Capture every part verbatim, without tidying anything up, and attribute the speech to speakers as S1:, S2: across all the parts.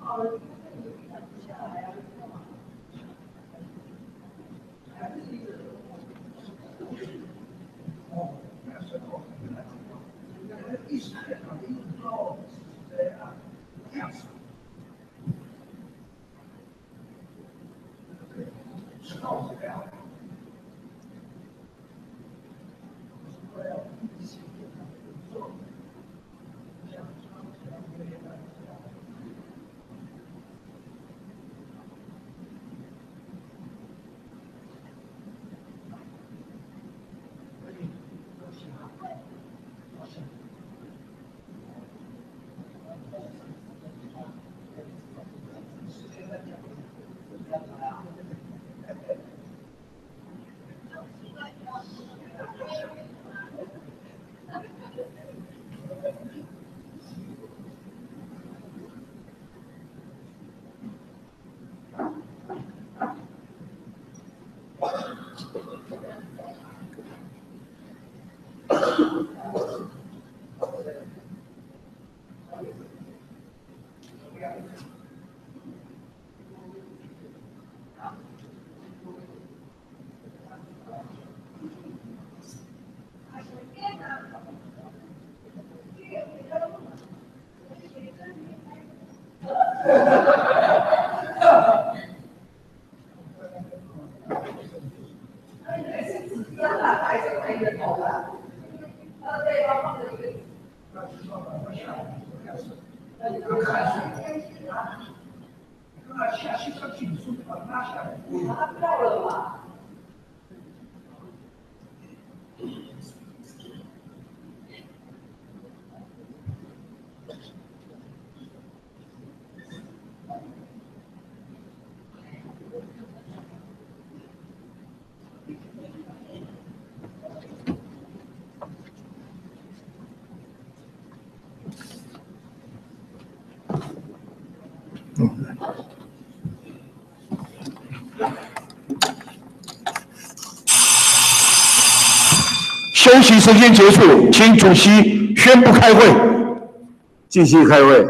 S1: 休息时间结束，请主席宣布开会。
S2: 继续开会。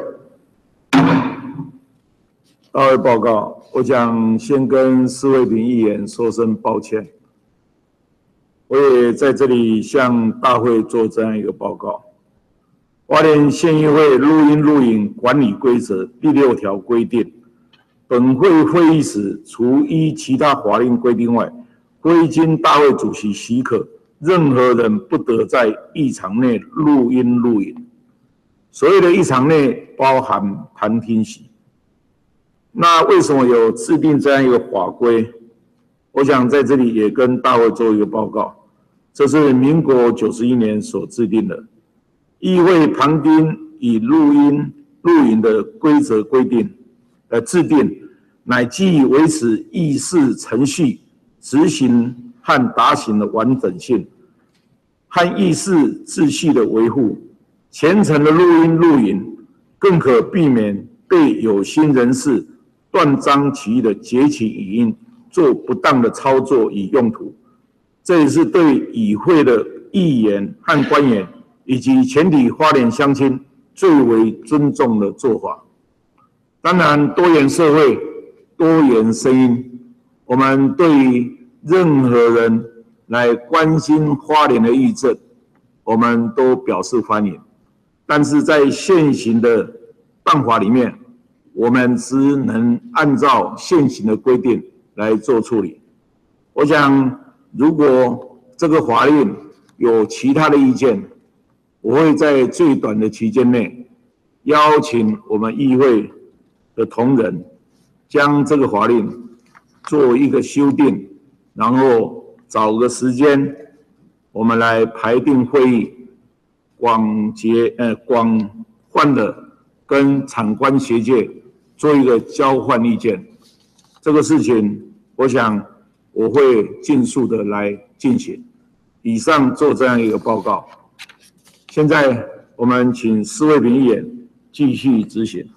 S2: 大会报告，我想先跟施卫平议员说声抱歉。我也在这里向大会做这样一个报告。花莲县议会录音录影管理规则第六条规定，本会会议室除依其他法令规定外，非经大会主席许可，任何人不得在议场内录音录影。所谓的议场内包含旁听席。那为什么有制定这样一个法规？我想在这里也跟大会做一个报告，这是民国九十一年所制定的议会旁听与录音录影的规则规定的制定，乃基于维持议事程序执行和达行的完整性和议事秩序的维护，全程的录音录影更可避免被有心人士断章取义的截取语音做不当的操作与用途。这也是对与会的议员和官员以及全体花莲乡亲最为尊重的做法。当然，多元社会、多元声音，我们对于任何人来关心花莲的议政，我们都表示欢迎。但是在现行的办法里面，我们只能按照现行的规定来做处理。我想，如果这个法令有其他的意见，我会在最短的期间内邀请我们议会的同仁，将这个法令做一个修订，然后找个时间，我们来排定会议，广结呃广泛的跟产官学界做一个交换意见。这个事情，我想我会尽速的来进行。以上做这样一个报告。现在我们请施卫平议员继续执行。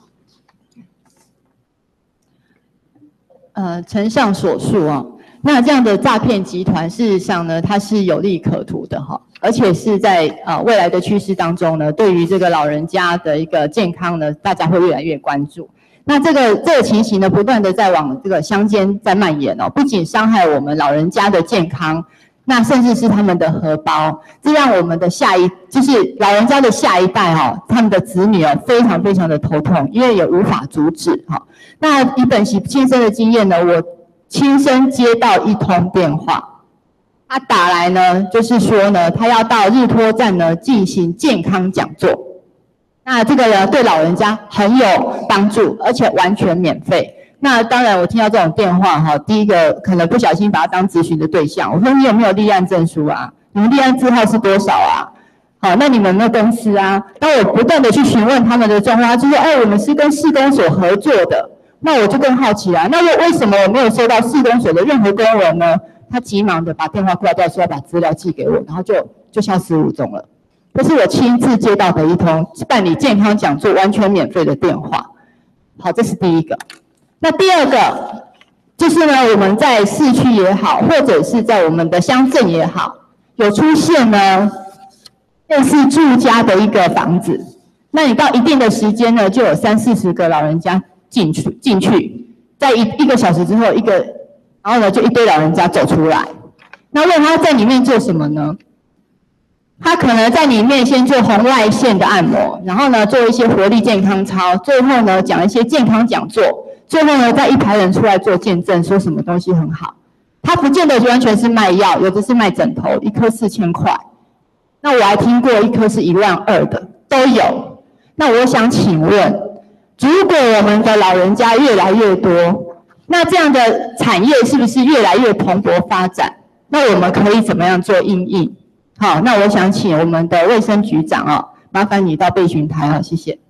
S3: 呃，承上所述啊，那这样的诈骗集团，事实上呢，它是有利可图的哈，而且是在呃未来的趋势当中呢，对于这个老人家的一个健康呢，大家会越来越关注。 那这个这个情形呢，不断的在往这个乡间在蔓延哦，不仅伤害我们老人家的健康，那甚至是他们的荷包，这让我们的下一就是老人家的下一代哦，他们的子女哦，非常非常的头痛，因为也无法阻止哈、哦。那以本席亲身的经验呢，我亲身接到一通电话，他打来呢，就是说呢，他要到日托站呢进行健康讲座。那这个呢，对老人家很有帮助，而且完全免费。那当然，我听到这种电话哈，第一个可能不小心把他当咨询的对象。我说你有没有立案证书啊？你们立案字号是多少啊？好，那你们有没有公司啊？当我不断的去询问他们的状况，他就说，哎，我们是跟市公所合作的。那我就更好奇了，那为为什么我没有收到市公所的任何公文呢？他急忙的把电话挂掉，说要把资料寄给我，然后就就消失无踪了。这是我亲自接到的一通办理健康讲座完全免费的电话。好，这是第一个。那第二个就是呢，我们在市区也好，或者是在我们的乡镇也好，有出现呢类似住家的一个房子。那你到一定的时间呢，就有三四十个老人家进去进去，在一一个小时之后，一个然后呢就一堆老人家走出来。那问他在里面做什么呢？他可能在里面先做红外线的按摩，然后呢做一些活力健康操，最后呢讲一些健康讲座，最后呢再一排人出来做见证，说什么东西很好。他不见得完全是卖药，有的是卖枕头，一颗四千块。那我还听过一颗是一万二的，都有。那我想请问，如果我们的老人家越来越多，那这样的产业是不是越来越蓬勃发展？那我们可以怎么样做因应？好，那我想请我们的卫生局长哦，麻烦你到备询台哦，谢谢。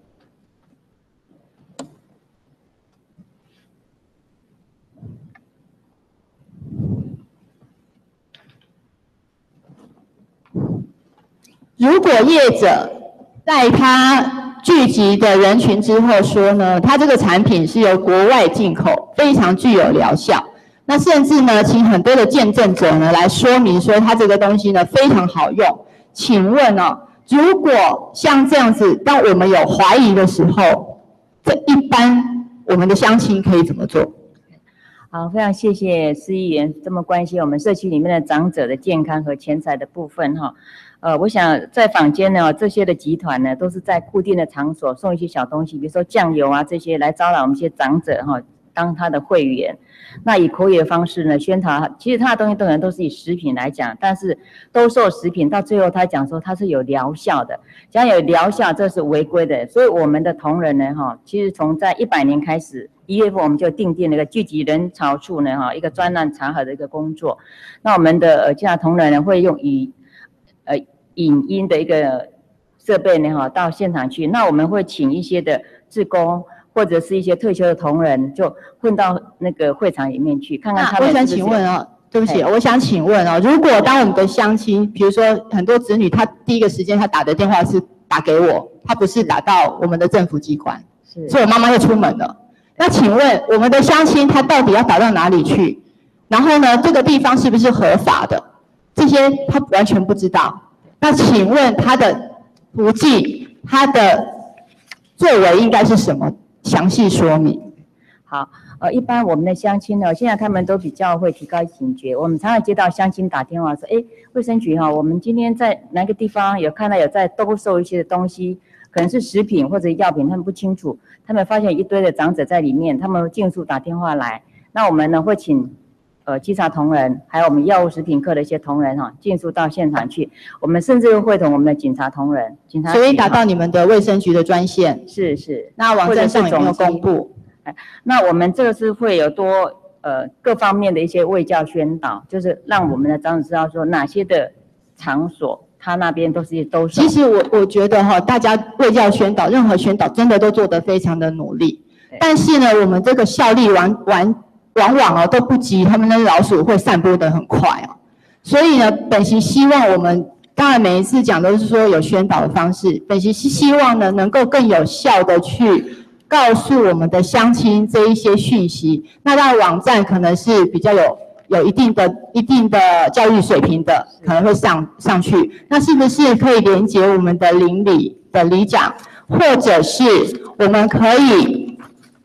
S3: 如果业者在他聚集的人群之后说呢，他这个产品是由国外进口，非常具有疗效。那甚至呢，请很多的见证者呢来说明说，它这个东西呢非常好用。请问哦，如果像这样子，当我们有怀疑的时候，这一般我们的乡亲可以怎么做？
S4: 好，非常谢谢施议员这么关心我们社区里面的长者的健康和钱财的部分哈。呃，我想在坊间呢，这些的集团呢，都是在固定的场所送一些小东西，比如说酱油啊这些来招揽我们一些长者哈，当他的会员。那以口语的方式呢宣传，其实他的东西当然都是以食品来讲，但是兜售食品到最后他讲说它是有疗效的，只要有疗效这是违规的。所以我们的同仁呢哈，其实从在一百年开始，一月份我们就订定了一个聚集人潮处呢哈一个专案查核的一个工作。那我们的呃其他同仁呢会用以呃影音的一个设备呢哈到现场去，那我们会请一些的志工。或者是一些退休的同仁，就混到那个会场里面去，看看他们是不是。
S3: 我想请问哦，对不起，我想请问哦，如果当我们的乡亲，比如说很多子女，他第一个时间他打的电话是打给我，他不是打到我们的政府机关，所以我妈妈就出门了。那请问我们的乡亲他到底要打到哪里去？然后呢，这个地方是不是合法的？这些他完全不知道。那请问他的途径，他的作为应该是什么？详细说明。
S4: 好，呃，一般我们的乡亲呢，现在他们都比较会提高警觉。我们常常接到乡亲打电话说，哎，卫生局哈，我们今天在哪个地方有看到有在兜售一些东西，可能是食品或者药品，他们不清楚，他们发现一堆的长者在里面，他们尽速打电话来。那我们呢会请呃稽查同仁，还有我们药物食品科的一些同仁哈，尽速到现场去。我们甚至会同我们的警察同仁，警察所
S3: 以打到你们的卫生局的专线，
S4: 是是。
S3: 那网站上有没有公布？
S4: 那我们这个是会有多呃各方面的一些卫教宣导，就是让我们的长者知道说哪些的场所，他那边都是都是。
S3: 其实我我觉得哈，大家卫教宣导，任何宣导真的都做得非常的努力，但是呢，我们这个效力完完。往往哦都不及他们的老鼠会散播得很快哦，所以呢，本席希望我们当然每一次讲都是说有宣导的方式，本席是希望呢能够更有效的去告诉我们的乡亲这一些讯息。那当然网站可能是比较有有一定的一定的教育水平的，可能会上上去。那是不是可以连接我们的邻里的里长，或者是我们可以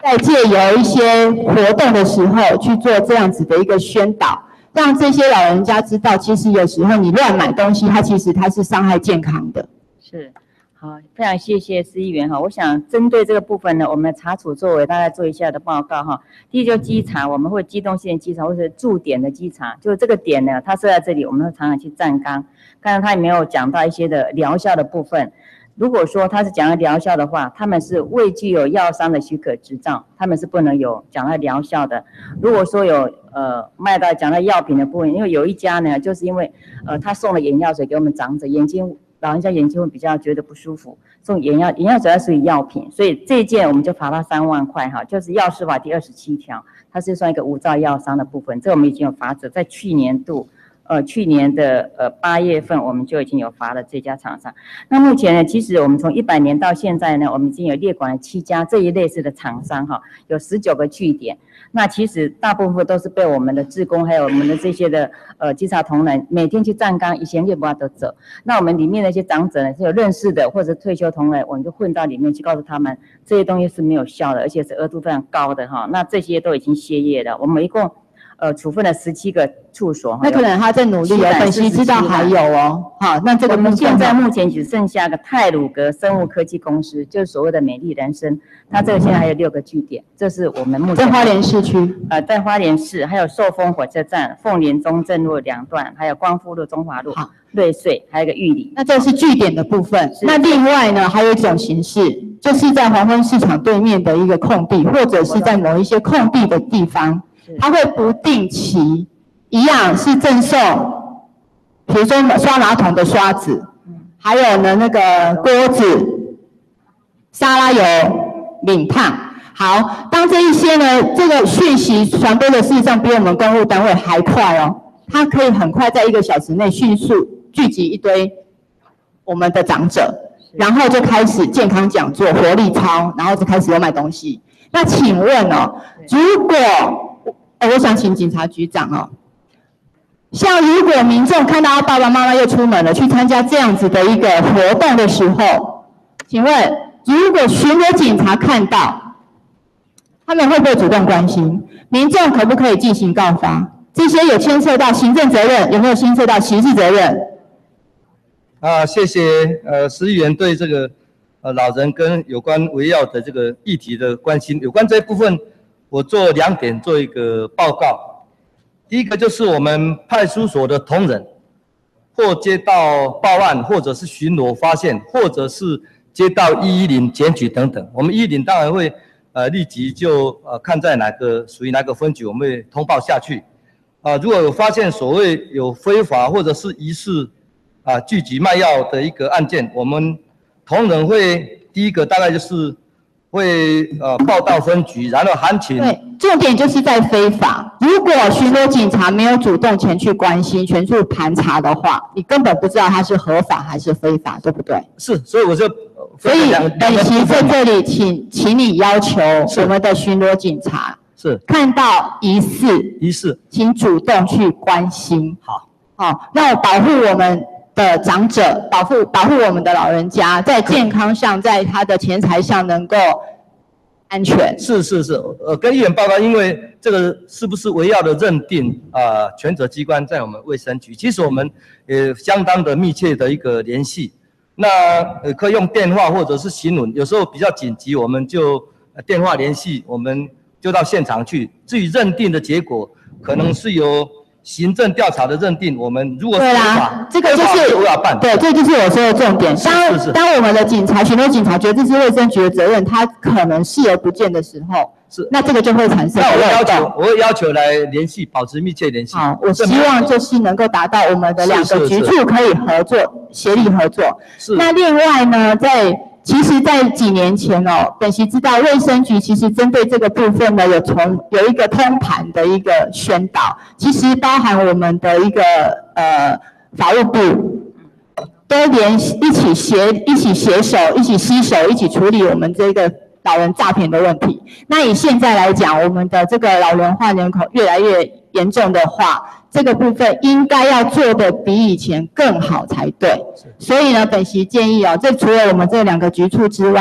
S3: 在借由一些活动的时候去做这样子的一个宣导，让这些老人家知道，其实有时候你乱买东西，它其实它是伤害健康的。
S4: 是。好，非常谢谢施议员哈。我想针对这个部分呢，我们查处作为大概做一下的报告哈。第一就是稽查，我们会机动性的稽查或者驻点的稽查，就是这个点呢，它设在这里，我们会常常去站岗，看看它有没有讲到一些的疗效的部分。如果说它是讲到疗效的话，他们是未具有药商的许可执照，他们是不能有讲到疗效的。如果说有呃卖到讲到药品的部分，因为有一家呢，就是因为呃他送了眼药水给我们长者，眼睛。老人家眼睛会比较觉得不舒服，送眼药眼药水它属于药品，所以这一件我们就罚他三万块哈，就是药事法第二十七条，它是算一个无照药商的部分，这我们已经有罚则，在去年度，呃去年的呃八月份我们就已经有罚了这家厂商。那目前呢，其实我们从一百年到现在呢，我们已经有列管了七家这一类似的厂商哈，有十九个据点。那其实大部分都是被我们的志工还有我们的这些的呃稽查同仁每天去站岗，以前就不要得走。那我们里面的一些长者呢，是有认识的或者退休同仁，我们就混到里面去告诉他们这些东西是没有效的，而且是额度非常高的哈。那这些都已经歇业了，我们一共呃处分了十七个处所。
S3: 那可能他在努力哦，本席知道还有哦。好，那这个
S4: 我们现在目前只剩下个泰鲁格生物科技公司，就是所谓的美丽人生，它这个现在还有六个据点，这是我们目前
S3: 在花莲市区，
S4: 呃，在花莲市，还有寿丰火车站、凤林中正路两段，还有光复路、中华路、瑞穗，还有一个玉里。
S3: 那这是据点的部分。那另外呢，还有一种形式，就是在黄昏市场对面的一个空地，或者是在某一些空地的地方，它会不定期一样是赠送，比如说刷马桶的刷子，还有呢那个锅子、沙拉油、领烫。好，当这一些呢，这个讯息传播的事实上比我们公务单位还快哦，它可以很快在一个小时内迅速聚集一堆我们的长者，然后就开始健康讲座、活力操，然后就开始有买东西。那请问哦，如果呃，我想请警察局长哦，像如果民众看到他爸爸妈妈又出门了，去参加这样子的一个活动的时候，请问如果巡逻警察看到，他们会不会主动关心？民众可不可以进行告发？这些有牵涉到行政责任，有没有牵涉到刑事责任？
S5: 啊，谢谢呃施议员对这个呃老人跟有关围绕的这个议题的关心。有关这一部分，我做两点做一个报告。第一个就是我们派出所的同仁，或接到报案，或者是巡逻发现，或者是接到一一零检举等等，我们一一零当然会。呃，立即就呃看在哪个属于哪个分局，我们会通报下去。啊、呃，如果有发现所谓有非法或者是疑似啊聚集卖药的一个案件，我们同仁会第一个大概就是会呃报到分局，然后函请。
S3: 对，重点就是在非法。如果巡逻警察没有主动前去关心、全速盘查的话，你根本不知道它是合法还是非法，对不对？
S5: 是，所以我就。
S3: 所以本席在这里请，请你要求我们的巡逻警察
S5: 是
S3: 看到疑似
S5: 疑似，
S3: 请主动去关心。
S5: 好，
S3: 好，那保护我们的长者，保护保护我们的老人家，在健康上，在他的钱财上能够安全。
S5: 是是是，呃，跟议员报告，因为这个是不是围绕的认定啊、呃，权责机关在我们卫生局，其实我们也相当的密切的一个联系。那呃可以用电话或者是询问，有时候比较紧急，我们就电话联系，我们就到现场去。至于认定的结果，可能是由行政调查的认定。我们如果
S3: 对啦，这个就是对，这就是我说的重点。当当我们的警察、巡逻警察觉得这是卫生局的责任，他可能视而不见的时候，是那这个就会产生。
S5: 那我会要求，我会要求来联系，保持密切联系。
S3: 好，我希望就是能够达到我们的两个局处可以合作。协力合作。是。那另外呢，在其实，在几年前哦，本席知道卫生局其实针对这个部分呢，有从有一个通盘的一个宣导，其实包含我们的一个呃法务部都联一起协一起携手、一起携手、一起处理我们这个老人诈骗的问题。那以现在来讲，我们的这个老龄化人口越来越严重的话，这个部分应该要做的比以前更好才对。所以呢，本席建议哦，这除了我们这两个局处之外，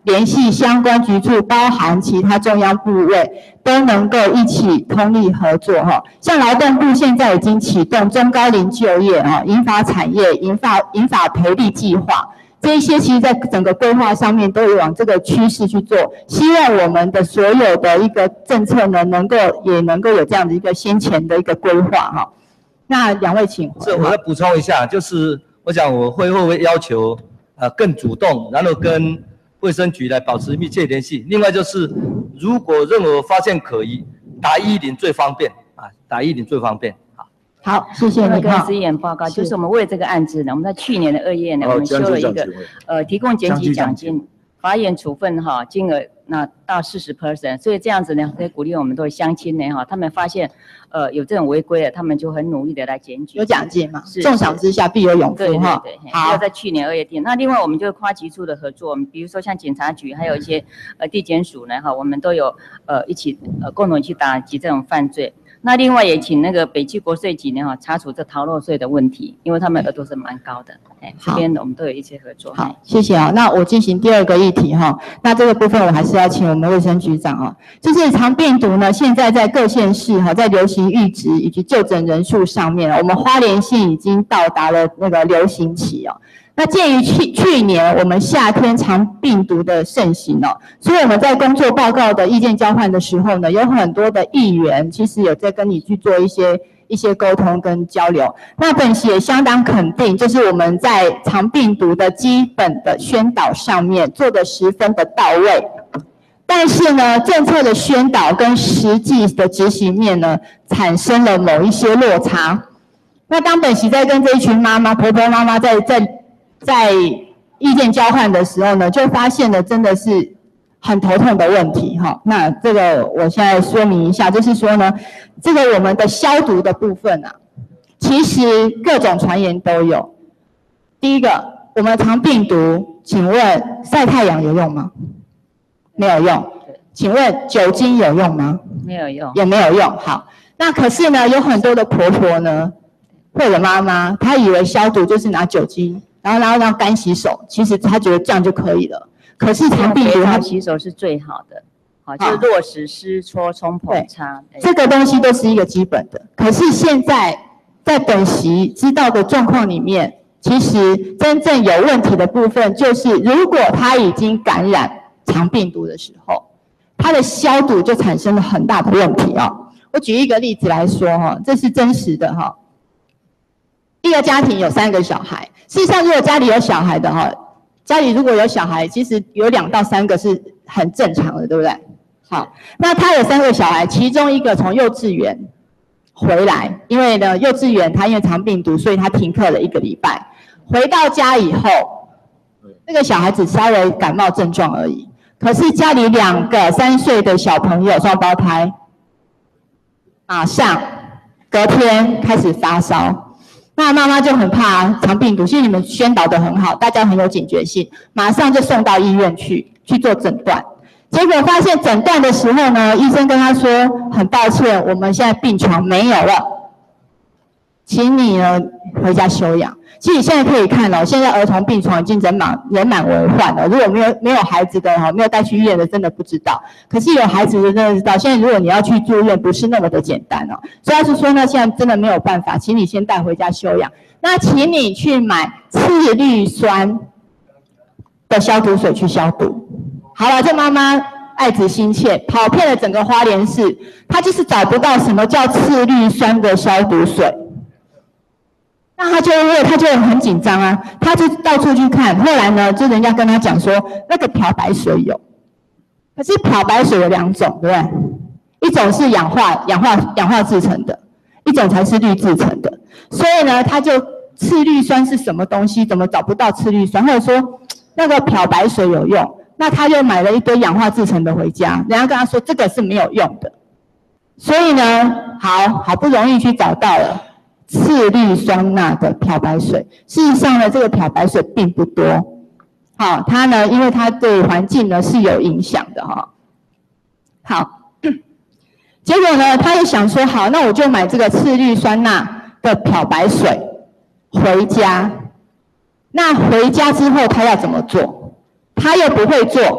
S3: 联系相关局处，包含其他中央部位，都能够一起通力合作哈。像劳动部现在已经启动中高龄就业哈、银发产业、银发银发培力计划，这一些其实在整个规划上面都有往这个趋势去做。希望我们的所有的一个政策呢，能够也能够有这样的一个先前的一个规划哈。那两位请。
S5: 是，我再补充一下，就是我想我会会不会要求呃更主动，然后跟卫生局来保持密切联系。另外就是，如果任何发现可疑，打一一零最方便啊，打一一零最方便。好，
S3: 好，谢谢你。
S4: 跟司议员报告，就是我们为这个案子呢，我们在去年的二月呢，我们修了一个呃提供检举奖金，罚锾处分哈金额那到四十 percent， 所以这样子呢，可以鼓励我们的乡亲呢哈，他们发现呃有这种违规的，他们就很努力的来检举。
S3: 有奖金嘛？
S4: 是
S3: 重赏之下必有勇夫哈。
S4: 对对对，好，在去年二月定。那另外我们就是跨局处的合作，我们比如说像警察局，还有一些呃地检署呢哈，我们都有呃一起呃共同去打击这种犯罪。那另外也请那个北区国税局呢哈，查处这逃漏税的问题，因为他们额度是蛮高的。哎，这边我们都有一些合作。
S3: 好，谢谢啊。那我进行第二个议题哈。那这个部分我还是要请我们卫生局长啊，就是肠病毒呢，现在在各县市哈，在流行阈值以及就诊人数上面，我们花莲县已经到达了那个流行期哦。那鉴于去去年我们夏天肠病毒的盛行哦，所以我们在工作报告的意见交换的时候呢，有很多的议员其实有在跟你去做一些一些沟通跟交流。那本席也相当肯定，就是我们在肠病毒的基本的宣导上面做得十分的到位，但是呢，政策的宣导跟实际的执行面呢，产生了某一些落差。那当本席在跟这一群妈妈、婆婆妈妈在在在意见交换的时候呢，就发现了真的是很头痛的问题哈。那这个我现在说明一下，就是说呢，这个我们的消毒的部分啊，其实各种传言都有。第一个，我们肠病毒，请问晒太阳有用吗？没有用。请问酒精有用吗？
S4: 没有用，
S3: 也没有用。好，那可是呢，有很多的婆婆呢，或者妈妈，她以为消毒就是拿酒精。然后，然后让干洗手，其实他觉得这样就可以了。可是肠病毒，它
S4: 洗手是最好的，好，就是落实、湿搓、冲、捧、擦，
S3: 这个东西都是一个基本的。可是现在在本席知道的状况里面，其实真正有问题的部分，就是如果他已经感染肠病毒的时候，它的消毒就产生了很大的问题哦。我举一个例子来说哈，这是真实的哈。一个家庭有三个小孩，事实上，如果家里有小孩的哈，家里如果有小孩，其实有两到三个是很正常的，对不对？好，那他有三个小孩，其中一个从幼稚园回来，因为呢，幼稚园他因为肠病毒，所以他停课了一个礼拜。回到家以后，这个小孩子稍微感冒症状而已，可是家里两个三岁的小朋友双胞胎，马上隔天开始发烧。那妈妈就很怕肠病毒，其实你们宣导得很好，大家很有警觉性，马上就送到医院去去做诊断。结果发现诊断的时候呢，医生跟他说，很抱歉，我们现在病床没有了，请你呢回家休养。其实你现在可以看哦，现在儿童病床已经人满人满为患了。如果没有没有孩子的哈，没有带去医院的，真的不知道。可是有孩子的真的知道，现在如果你要去住院，不是那么的简单哦。所以他是说呢，现在真的没有办法，请你先带回家休养。那请你去买次氯酸的消毒水去消毒。好了，这妈妈爱子心切，跑遍了整个花莲市，她就是找不到什么叫次氯酸的消毒水。那他就会，他就很紧张啊，他就到处去看。后来呢，就人家跟他讲说，那个漂白水有，可是漂白水有两种，对不对？一种是氧化、氧化、氧化制成的，一种才是氯制成的。所以呢，他就次氯酸是什么东西？怎么找不到次氯酸？或者说那个漂白水有用，那他就买了一堆氧化制成的回家，人家跟他说这个是没有用的。所以呢，好好不容易去找到了次氯酸钠的漂白水，事实上呢，这个漂白水并不多。好，它呢，因为它对环境呢是有影响的哈。好，结果呢，他就想说，好，那我就买这个次氯酸钠的漂白水回家。那回家之后，他要怎么做？他又不会做，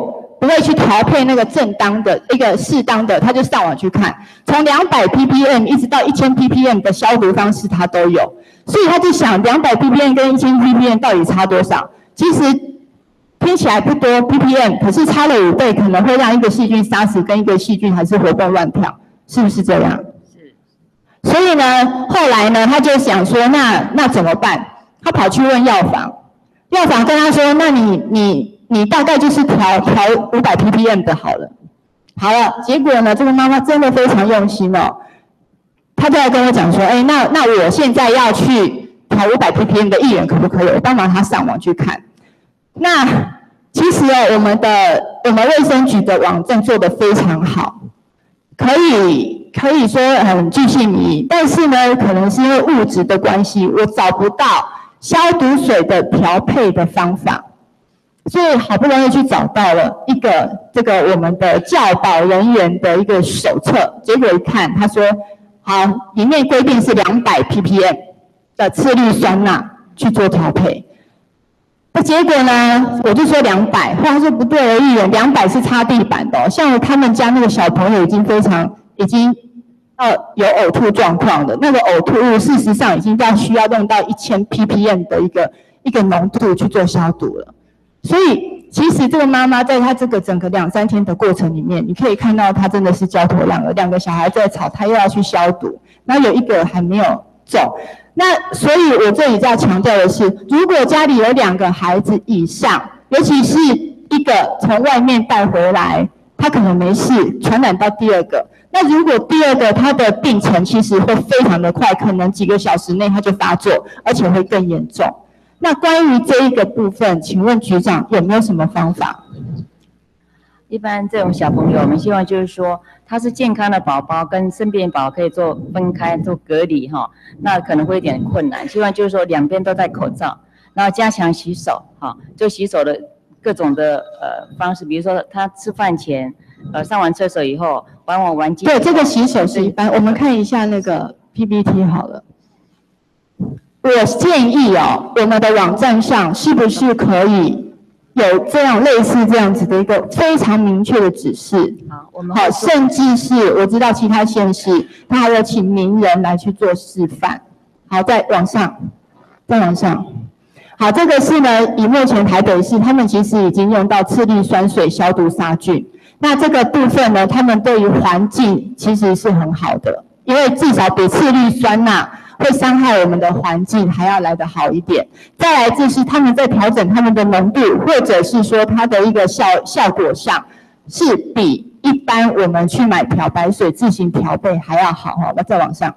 S3: 不会去调配那个正当的一个适当的，他就上网去看，从两百 P P M 一直到一千 P P M 的消毒方式他都有，所以他就想两百 P P M 跟一千 P P M 到底差多少？其实听起来不多 P P M， 可是差了五倍，可能会让一个细菌杀死，跟一个细菌还是活蹦乱跳，是不是这样？是。所以呢，后来呢，他就想说，那那怎么办？他跑去问药房，药房跟他说，那你你你大概就是调调五百 P P M 的好了。好了，结果呢，这个妈妈真的非常用心哦，她就来跟我讲说，哎，那那我现在要去调五百 P P M 的薏仁可不可以？我帮忙她上网去看。那其实哦，我们的我们卫生局的网站做得非常好，可以可以说很具细迷，但是呢，可能是因为物质的关系，我找不到消毒水的调配的方法，所以好不容易去找到了一个这个我们的教保人员的一个手册，结果一看，他说好，里面规定是两百 P P M 的次氯酸钠去做调配。那结果呢？我就说两百，后来他说不对而已，两百是擦地板的、哦。像他们家那个小朋友已经非常，已经呃有呕吐状况的，那个呕吐物事实上已经到需要用到一千 P P M 的一个一个浓度去做消毒了。所以其实这个妈妈在她这个整个两三天的过程里面，你可以看到她真的是焦头烂额，两个小孩在吵，她又要去消毒，然后有一个还没有中。那所以，我这里在强调的是，如果家里有两个孩子以上，尤其是一个从外面带回来，他可能没事，传染到第二个。那如果第二个他的病程其实会非常的快，可能几个小时内他就发作，而且会更严重。那关于这一个部分，请问局长有没有什么方法？
S4: 一般这种小朋友，我们希望就是说，他是健康的宝宝，跟生病宝宝可以做分开做隔离哈，那可能会有点困难。希望就是说两边都戴口罩，然后加强洗手哈，就洗手的各种的呃方式，比如说他吃饭前，呃上完厕所以后，玩完玩具。
S3: 对，这个洗手是一般。我们看一下那个 P P T 好了。我建议哦，我们的网站上是不是可以有这样类似这样子的一个非常明确的指示？
S4: 好，我们
S3: 好，甚至是我知道其他县市，他还有请名人来去做示范。好，再往上，再往上。好，这个是呢，以目前台北市，他们其实已经用到次氯酸水消毒杀菌。那这个部分呢，他们对于环境其实是很好的，因为至少比次氯酸钠会伤害我们的环境还要来得好一点。再来就是他们在调整他们的浓度，或者是说它的一个效效果上，是比一般我们去买漂白水自行调配还要好哈。那再往上。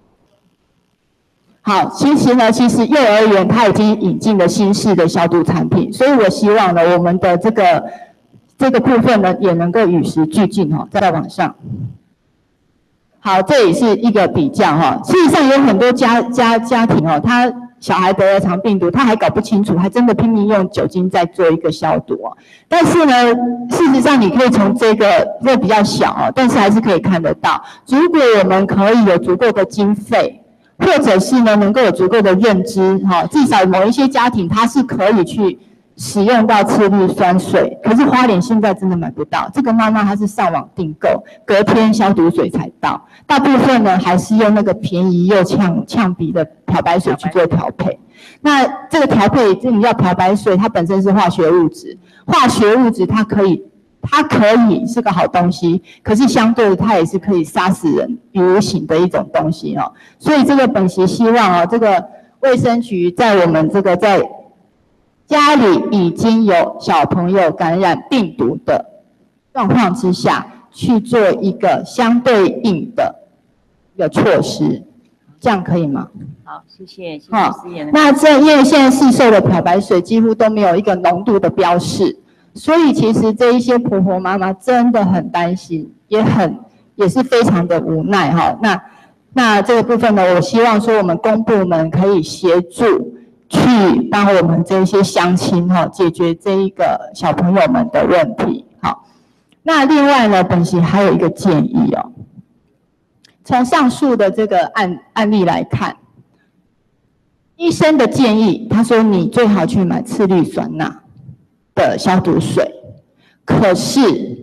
S3: 好，其实呢，其实幼儿园它已经引进了新式的消毒产品，所以我希望呢，我们的这个这个部分呢，也能够与时俱进哈。再往上。好，这也是一个比较哈。事实上有很多家家家庭哦，他小孩得了肠病毒，他还搞不清楚，还真的拼命用酒精在做一个消毒哦。但是呢，事实上你可以从这个这个比较小哦，但是还是可以看得到，如果我们可以有足够的经费，或者是呢能够有足够的认知哈，至少某一些家庭它是可以去使用到次氯酸水，可是花莲现在真的买不到。这个妈妈她是上网订购，隔天消毒水才到。大部分呢还是用那个便宜又呛呛鼻的漂白水去做调配。那这个调配，这你要漂白水，它本身是化学物质，化学物质它可以，它可以是个好东西，可是相对的它也是可以杀死人于无形的一种东西哦。所以这个本席希望哦，这个卫生局在我们这个在家里已经有小朋友感染病毒的状况之下，去做一个相对应的一个措施，这样可以吗？
S4: 好，谢谢，谢谢思妍。
S3: 那这因为现在市售的漂白水几乎都没有一个浓度的标示，所以其实这一些婆婆妈妈真的很担心，也很也是非常的无奈哈。那那这个部分呢，我希望说我们公部门可以协助。去帮我们这些乡亲哈解决这一个小朋友们的问题。好，那另外呢，本席还有一个建议哦。从上述的这个案案例来看，医生的建议，他说你最好去买次氯酸钠的消毒水。 可是，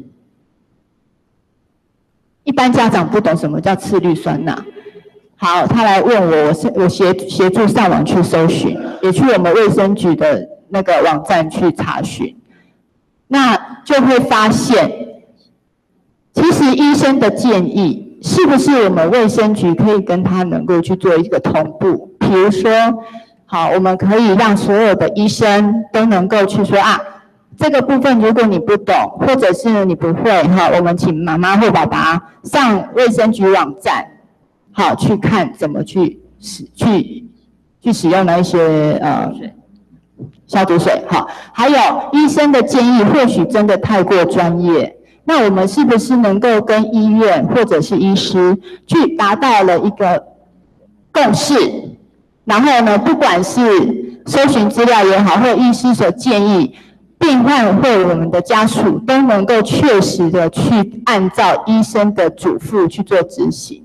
S3: 一般家长不懂什么叫次氯酸钠。好，他来问我，我是我协协助上网去搜寻，也去我们卫生局的那个网站去查询，那就会发现，其实医生的建议是不是我们卫生局可以跟他能够去做一个同步？比如说，好，我们可以让所有的医生都能够去说啊，这个部分如果你不懂，或者是你不会哈，我们请妈妈或爸爸上卫生局网站。好，去看怎么去使去去使用那一些呃消毒水，好，还有医生的建议或许真的太过专业，那我们是不是能够跟医院或者是医师去达到了一个共识？然后呢，不管是搜寻资料也好，或医师所建议，病患或我们的家属都能够确实的去按照医生的嘱咐去做执行。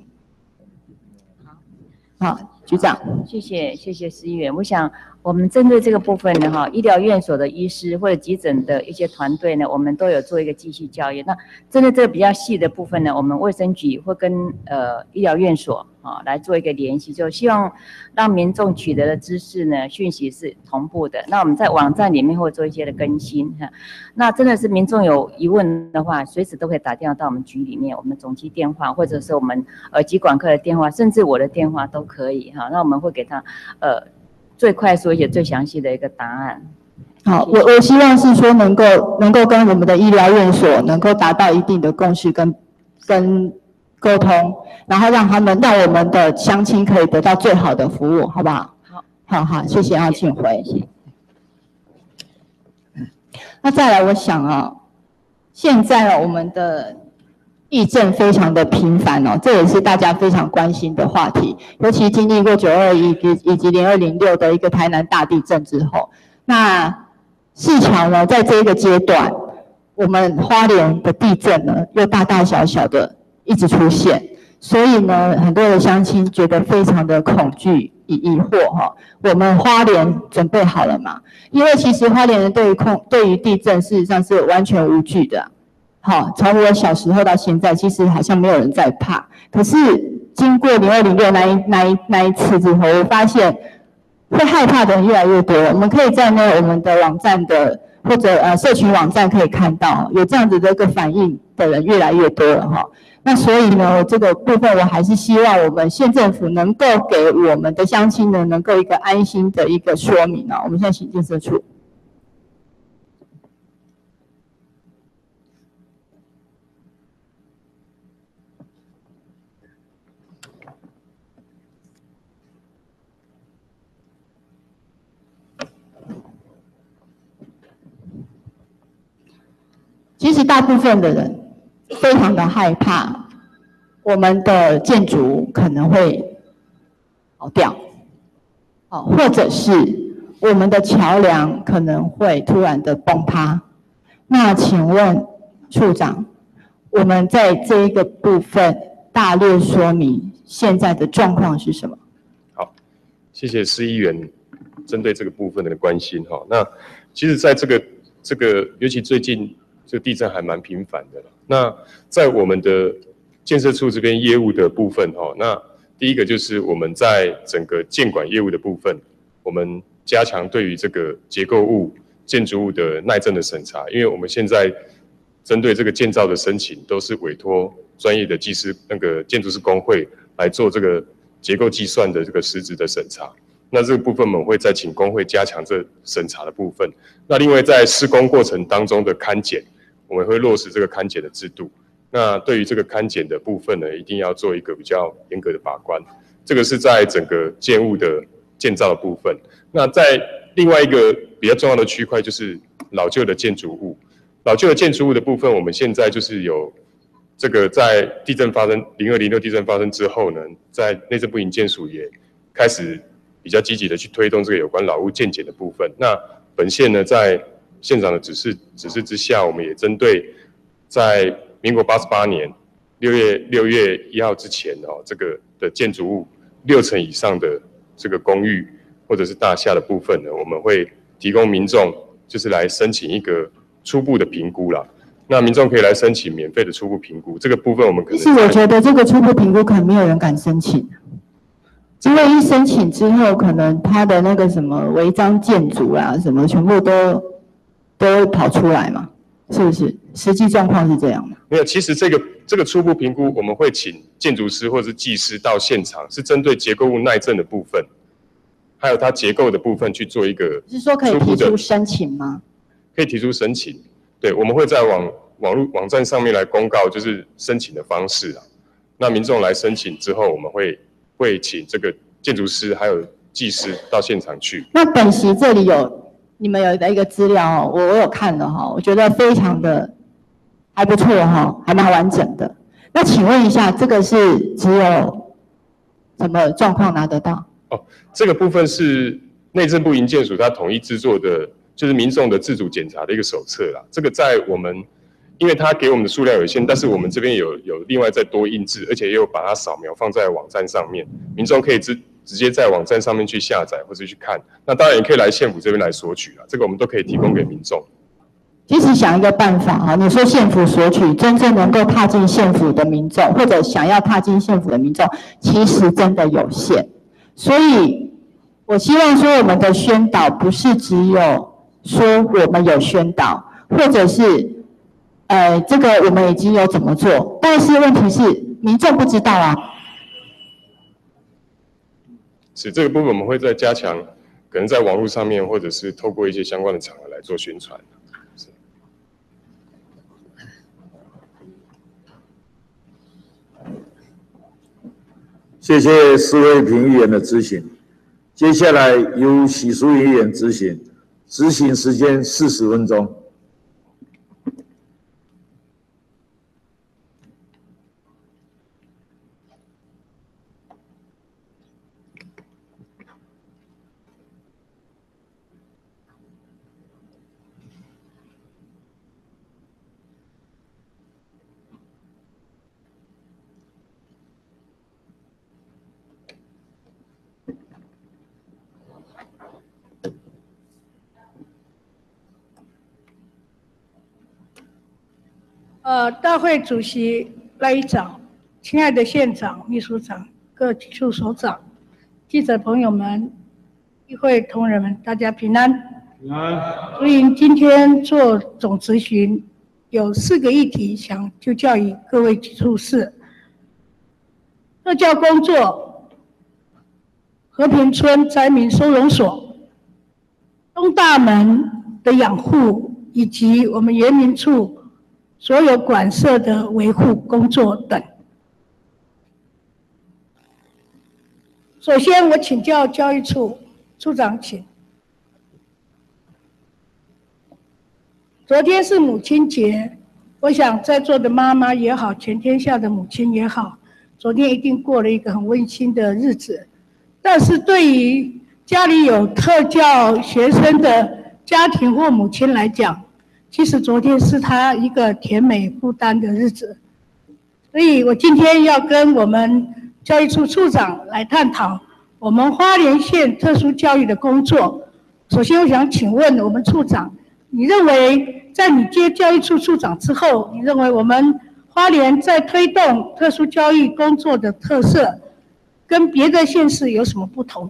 S3: 好，局长，
S4: 谢谢谢谢施议员。我想我们针对这个部分呢，哈，医疗院所的医师或者急诊的一些团队呢，我们都有做一个继续教育。那针对这个比较细的部分呢，我们卫生局会跟呃医疗院所啊来做一个联系，就希望让民众取得的知识呢讯息是同步的。那我们在网站里面会做一些的更新哈。那真的是民众有疑问的话，随时都可以打电话到我们局里面，我们总机电话或者是我们呃疾管科的电话，甚至我的电话都可以哈。那我们会给他呃最快速而且最详细的一个答案。
S3: 好，我我希望是说能够能够跟我们的医疗院所能够达到一定的共识跟跟沟通，然后让他们让我们的乡亲可以得到最好的服务，好不好？
S4: 好，
S3: 好好，谢谢啊，请回。那再来，我想啊，现在啊，我们的疫症非常的频繁哦，这也是大家非常关心的话题。尤其经历过九二一以及零二零六的一个台南大地震之后，那市桥呢，在这一个阶段，我们花莲的地震呢，又大大小小的一直出现，所以呢，很多的乡亲觉得非常的恐惧。疑疑惑哈，我们花莲准备好了吗？因为其实花莲人对于控对于地震事实上是完全无惧的。好，从我小时候到现在，其实好像没有人在怕。可是经过零二零六那一那一那一次之后，我发现会害怕的人越来越多。我们可以在那我们的网站的或者呃社群网站可以看到，有这样子的一个反应的人越来越多了哈。那所以呢，这个部分我还是希望我们县政府能够给我们的乡亲呢，能够一个安心的一个说明啊。我们现在请建设处。其实大部分的人非常的害怕，我们的建筑可能会倒掉，哦，或者是我们的桥梁可能会突然的崩塌。那请问处长，我们在这一个部分大略说明现在的状况是什么？
S6: 好，谢谢施议员针对这个部分的关心哈。那其实在这个这个，尤其最近这个地震还蛮频繁的了。那在我们的建设处这边业务的部分哈，那第一个就是我们在整个建管业务的部分，我们加强对于这个结构物、建筑物的耐震的审查，因为我们现在针对这个建造的申请，都是委托专业的技师那个建筑师工会来做这个结构计算的这个实质的审查。那这个部分我们会再请工会加强这审查的部分。那另外在施工过程当中的勘检，我们会落实这个勘检的制度。那对于这个勘检的部分呢，一定要做一个比较严格的把关。这个是在整个建物的建造的部分。那在另外一个比较重要的区块就是老旧的建筑物。老旧的建筑物的部分，我们现在就是有这个在地震发生零二零六地震发生之后呢，在内政部营建署也开始比较积极的去推动这个有关老屋建检的部分。那本县呢，在县长的指示指示之下，我们也针对在民国八十八年六月六月一号之前哦，这个的建筑物六成以上的这个公寓或者是大厦的部分呢，我们会提供民众就是来申请一个初步的评估啦。 那民众可以来申请免费的初步评估，这个部分我们可能。
S3: 是我觉得这个初步评估可能没有人敢申请，因为一申请之后，可能他的那个什么违章建筑啊，什么全部都都会跑出来嘛，是不是？实际状况是这样的。
S6: 没有，其实这个这个初步评估，我们会请建筑师或者是技师到现场，是针对结构物耐震的部分，还有它结构的部分去做一个。
S3: 是说可以提出申请吗？
S6: 可以提出申请，对，我们会在网网络网站上面来公告，就是申请的方式啊。那民众来申请之后，我们会会请这个建筑师还有技师到现场去。
S3: 那本席这里有你们有的一个资料哦，我我有看了哈，我觉得非常的还不错哈，还蛮完整的。那请问一下，这个是只有什么状况拿得到？
S6: 哦，这个部分是内政部营建署它统一制作的。就是民众的自主检查的一个手册啦，这个在我们，因为它给我们的数量有限，但是我们这边有有另外再多印制，而且也有把它扫描放在网站上面，民众可以直直接在网站上面去下载或者去看。那当然也可以来县府这边来索取啦，这个我们都可以提供给民众。
S3: 其实想一个办法哈，你说县府索取，真正能够踏进县府的民众，或者想要踏进县府的民众，其实真的有限。所以，我希望说我们的宣导不是只有。说我们有宣导，或者是，呃，这个我们已经有怎么做，但是问题是民众不知道啊。
S6: 是这个部分我们会再加强，可能在网络上面，或者是透过一些相关的场合来做宣传。
S2: 谢谢施慧萍议员的咨询，接下来由许淑莹议员咨询。执行时间四十分钟。
S7: 呃，大会主席赖议长，亲爱的县长、秘书长、各局处首长、记者朋友们、议会同仁们，大家平安。平安。所以今天做总质询，有四个议题想就教于各位局处室。特教工作、和平村灾民收容所、东大门的养护，以及我们原民处所有馆舍的维护工作等。首先，我请教教育处处长，请。昨天是母亲节，我想在座的妈妈也好，全天下的母亲也好，昨天一定过了一个很温馨的日子。但是对于家里有特教学生的家庭或母亲来讲，其实昨天是他一个甜美孤单的日子，所以我今天要跟我们教育处处长来探讨我们花莲县特殊教育的工作。首先，我想请问我们处长，你认为在你接教育处处长之后，你认为我们花莲在推动特殊教育工作的特色，跟别的县市有什么不同？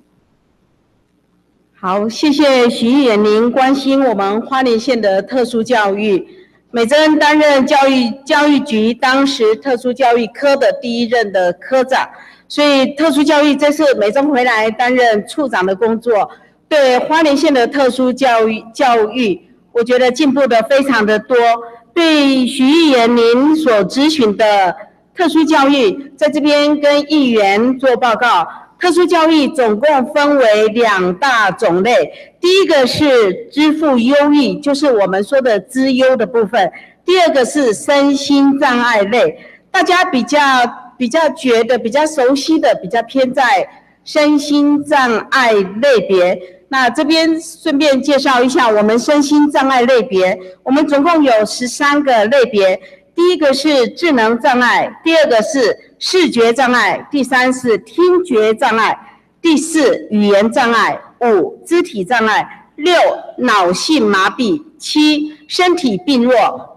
S8: 好，谢谢许议员您关心我们花莲县的特殊教育。美珍担任教育教育局当时特殊教育科的第一任的科长，所以特殊教育这次美珍回来担任处长的工作，对花莲县的特殊教育教育，我觉得进步的非常的多。对许议员您所咨询的特殊教育，在这边跟议员做报告。特殊教育总共分为两大种类，第一个是支付优异，就是我们说的资优的部分；第二个是身心障碍类，大家比较比较觉得比较熟悉的，比较偏在身心障碍类别。那这边顺便介绍一下我们身心障碍类别，我们总共有十三个类别。第一个是智能障碍，第二个是视觉障碍，第三是听觉障碍，第四语言障碍，五肢体障碍，六脑性麻痹，七身体病弱，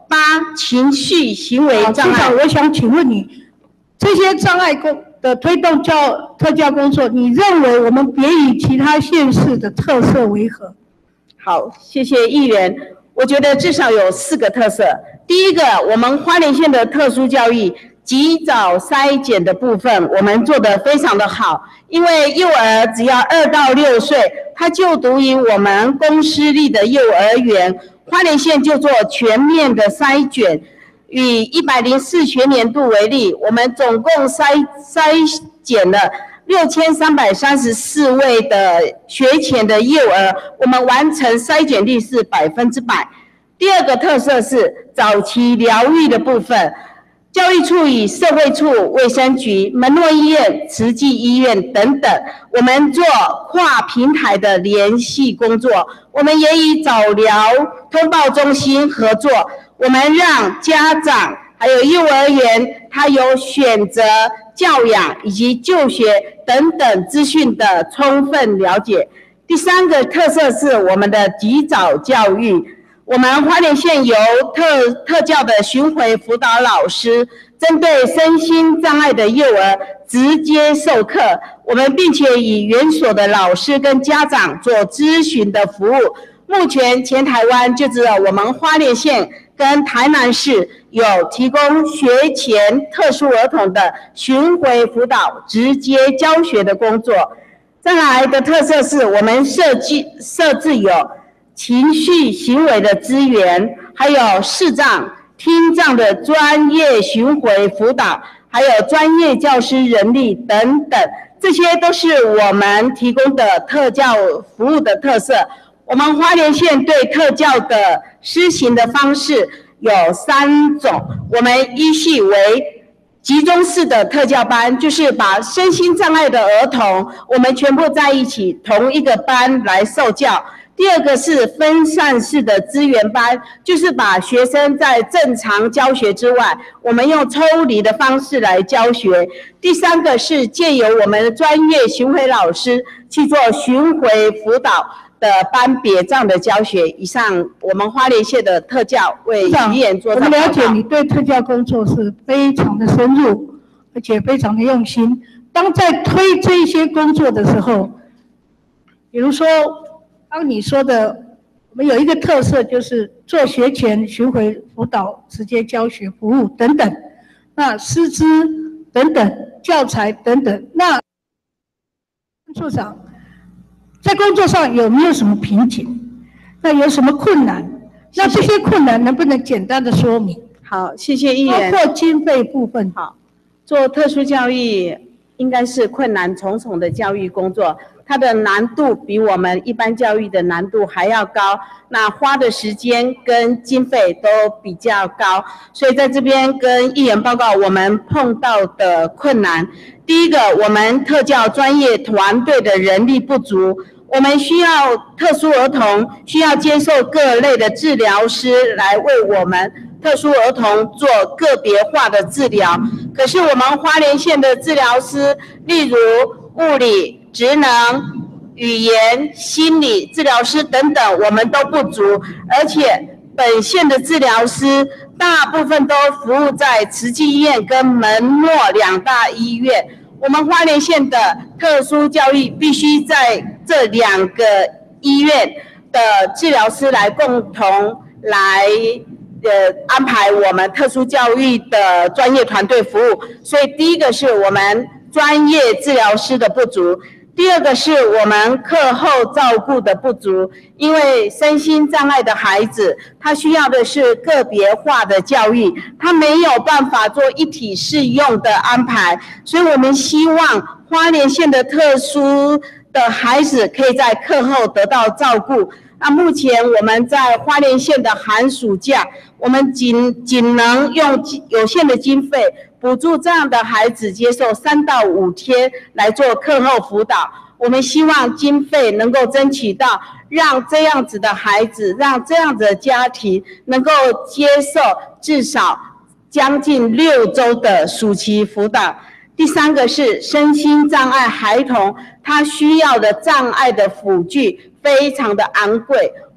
S8: 八情绪行为障
S7: 局长，
S8: 碍。
S7: 我想请问你，这些障碍工的推动教特教工作，你认为我们别以其他县市的特色为何？
S8: 好，谢谢议员。我觉得至少有四个特色。第一个，我们花莲县的特殊教育及早筛检的部分，我们做得非常的好。因为幼儿只要二到六岁，他就读于我们公私立的幼儿园，花莲县就做全面的筛检。以一百零四学年度为例，我们总共筛筛检了六千三百三十四位的学前的幼儿，我们完成筛检率是百分之百。第二个特色是早期疗愈的部分，教育处与社会处、卫生局、门诺医院、慈济医院等等，我们做跨平台的联系工作。我们也与早疗通报中心合作，我们让家长还有幼儿园，他有选择教养以及就学等等资讯的充分了解。第三个特色是我们的及早教育。我们花莲县由特特教的巡回辅导老师，针对身心障碍的幼儿直接授课，我们并且以园所的老师跟家长做咨询的服务。目前全台湾就只有我们花莲县跟台南市有提供学前特殊儿童的巡回辅导直接教学的工作。再来的特色是我们设计设置有情绪行为的资源，还有视障、听障的专业巡回辅导，还有专业教师人力等等，这些都是我们提供的特教服务的特色。我们花莲县对特教的施行的方式有三种，我们依序为集中式的特教班，就是把身心障碍的儿童，我们全部在一起同一个班来受教。第二个是分散式的资源班，就是把学生在正常教学之外，我们用抽离的方式来教学。第三个是借由我们的专业巡回老师去做巡回辅导的班别这样的教学。以上我们花莲县的特教为议员做。
S7: 我们了解你对特教工作是非常的深入，而且非常的用心。当在推这些工作的时候，比如说刚你说的，我们有一个特色就是做学前巡回辅导、直接教学服务等等，那师资等等、教材等等。那处长在工作上有没有什么瓶颈？那有什么困难？
S8: 谢谢。
S7: 那这些困难能不能简单的说明？
S8: 好，谢谢议员。
S7: 包括经费部分。
S8: 好，做特殊教育应该是困难重重的教育工作。它的难度比我们一般教育的难度还要高，那花的时间跟经费都比较高，所以在这边跟议员报告我们碰到的困难。第一个，我们特教专业团队的人力不足，我们需要特殊儿童需要接受各类的治疗师来为我们特殊儿童做个别化的治疗，可是我们花莲县的治疗师，例如物理、职能、语言、心理治疗师等等，我们都不足，而且本县的治疗师大部分都服务在慈济医院跟门诺两大医院。我们花莲县的特殊教育必须在这两个医院的治疗师来共同来呃安排我们特殊教育的专业团队服务，所以第一个是我们专业治疗师的不足。第二个是我们课后照顾的不足，因为身心障碍的孩子，他需要的是个别化的教育，他没有办法做一体适用的安排，所以我们希望花莲县的特殊的孩子可以在课后得到照顾。那目前我们在花莲县的寒暑假，我们仅仅能用有限的经费补助这样的孩子接受三到五天来做课后辅导。我们希望经费能够争取到，让这样子的孩子，让这样子的家庭能够接受至少将近六周的暑期辅导。第三个是身心障碍孩童，他需要的障碍的辅具非常的昂贵。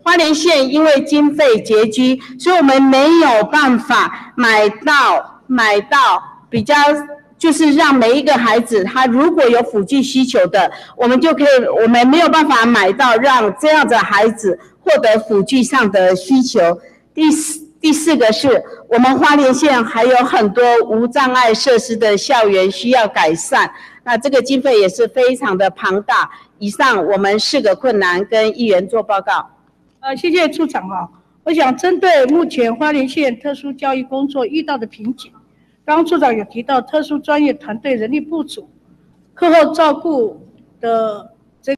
S8: 花莲县因为经费拮据，所以我们没有办法买到买到比较，就是让每一个孩子他如果有辅具需求的，我们就可以，我们没有办法买到让这样的孩子获得辅具上的需求。第四第四个是我们花莲县还有很多无障碍设施的校园需要改善，那这个经费也是非常的庞大。以上我们四个困难跟议员做报告。
S7: 呃，谢谢处长哦。我想针对目前花莲县特殊教育工作遇到的瓶颈，刚刚处长有提到特殊专业团队人力不足，课后照顾的这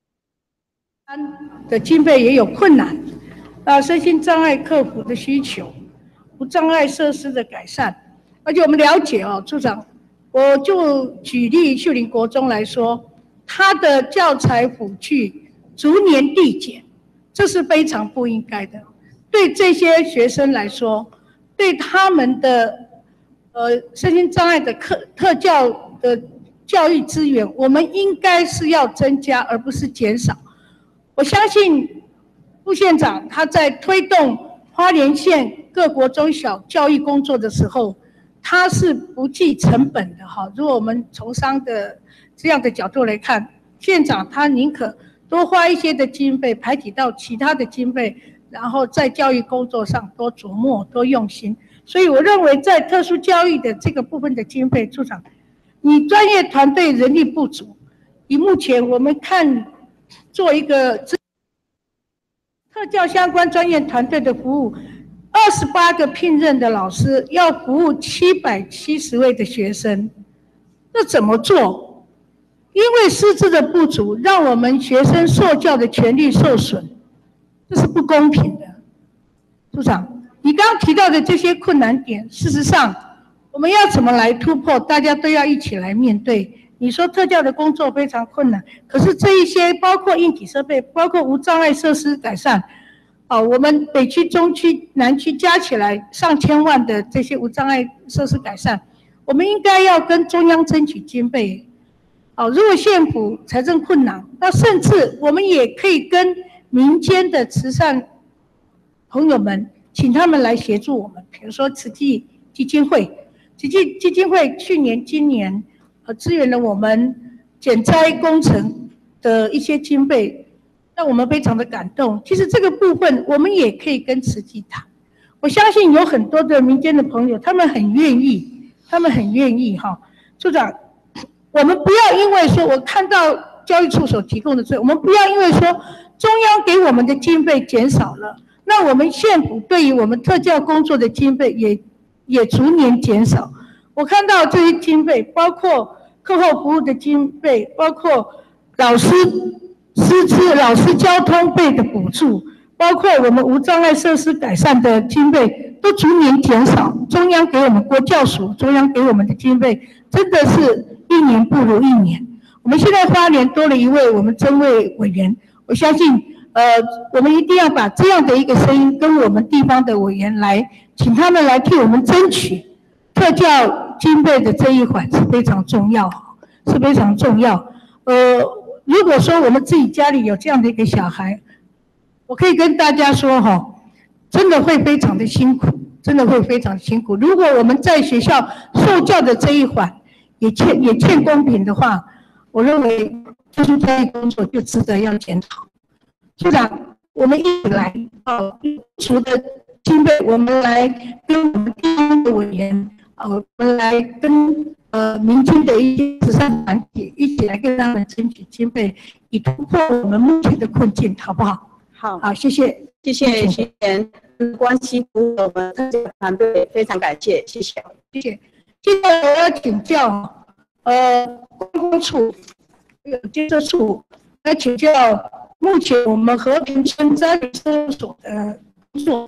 S7: 的经费也有困难。啊，身心障碍克服的需求，无障碍设施的改善，而且我们了解哦，处长，我就举例秀林国中来说，它的教材辅具逐年递减，这是非常不应该的。对这些学生来说，对他们的呃身心障碍的课特教的教育资源，我们应该是要增加，而不是减少。我相信。副县长他在推动花莲县各国中小教育工作的时候，他是不计成本的哈。如果我们从商的这样的角度来看，县长他宁可多花一些的经费，排挤到其他的经费，然后在教育工作上多琢磨、多用心。所以我认为在特殊教育的这个部分的经费，处长，你专业团队人力不足，以目前我们看做一个。特教相关专业团队的服务，二十八个聘任的老师要服务七百七十位的学生，那怎么做？因为师资的不足，让我们学生受教的权利受损，这是不公平的。处长，你刚刚提到的这些困难点，事实上我们要怎么来突破？大家都要一起来面对。你说特教的工作非常困难，可是这一些包括硬体设备，包括无障碍设施改善，啊，我们北区、中区、南区加起来上千万的这些无障碍设施改善，我们应该要跟中央争取经费。啊，如果县府财政困难，那甚至我们也可以跟民间的慈善朋友们，请他们来协助我们，比如说慈济基金会，慈济基金会去年、今年。呃，支援了我们减灾工程的一些经费，让我们非常的感动。其实这个部分我们也可以跟慈济谈，我相信有很多的民间的朋友，他们很愿意，他们很愿意哈。处长，我们不要因为说我看到教育处所提供的资源，我们不要因为说中央给我们的经费减少了，那我们县府对于我们特教工作的经费也也逐年减少。我看到这些经费，包括课后服务的经费，包括老师师资、老师交通费的补助，包括我们无障碍设施改善的经费，都逐年减少。中央给我们国教署，中央给我们的经费，真的是一年不如一年。我们现在花莲多了一位我们增卫委员，我相信，呃，我们一定要把这样的一个声音跟我们地方的委员来，请他们来替我们争取。特教经费的这一环是非常重要，是非常重要。呃，如果说我们自己家里有这样的一个小孩，我可以跟大家说哈，真的会非常的辛苦，真的会非常辛苦。如果我们在学校受教的这一环也欠也欠公平的话，我认为特殊教育工作就值得要检讨。处长，我们一起来，呃，除了经费，我们来跟我们地方的委员。呃，我们来跟呃民间的一些慈善团体一起来跟他们争取经费，以突破我们目前的困境，好不好？
S8: 好，
S7: 好，谢谢，
S8: 谢谢学员关心服务我们特教团队，非常感谢，谢谢，
S7: 谢谢。接下来我要请教呃观光处、有建设处来请教目前我们和平村灾害事务所的工作。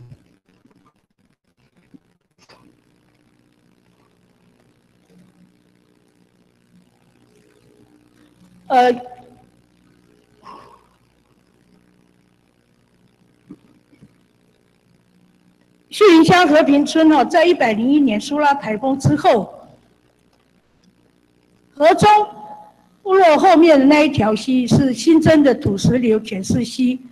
S7: 呃，秀林乡和平村哦，在一百零一年苏拉台风之后，河中部落后面的那一条溪是新增的土石流浅势溪。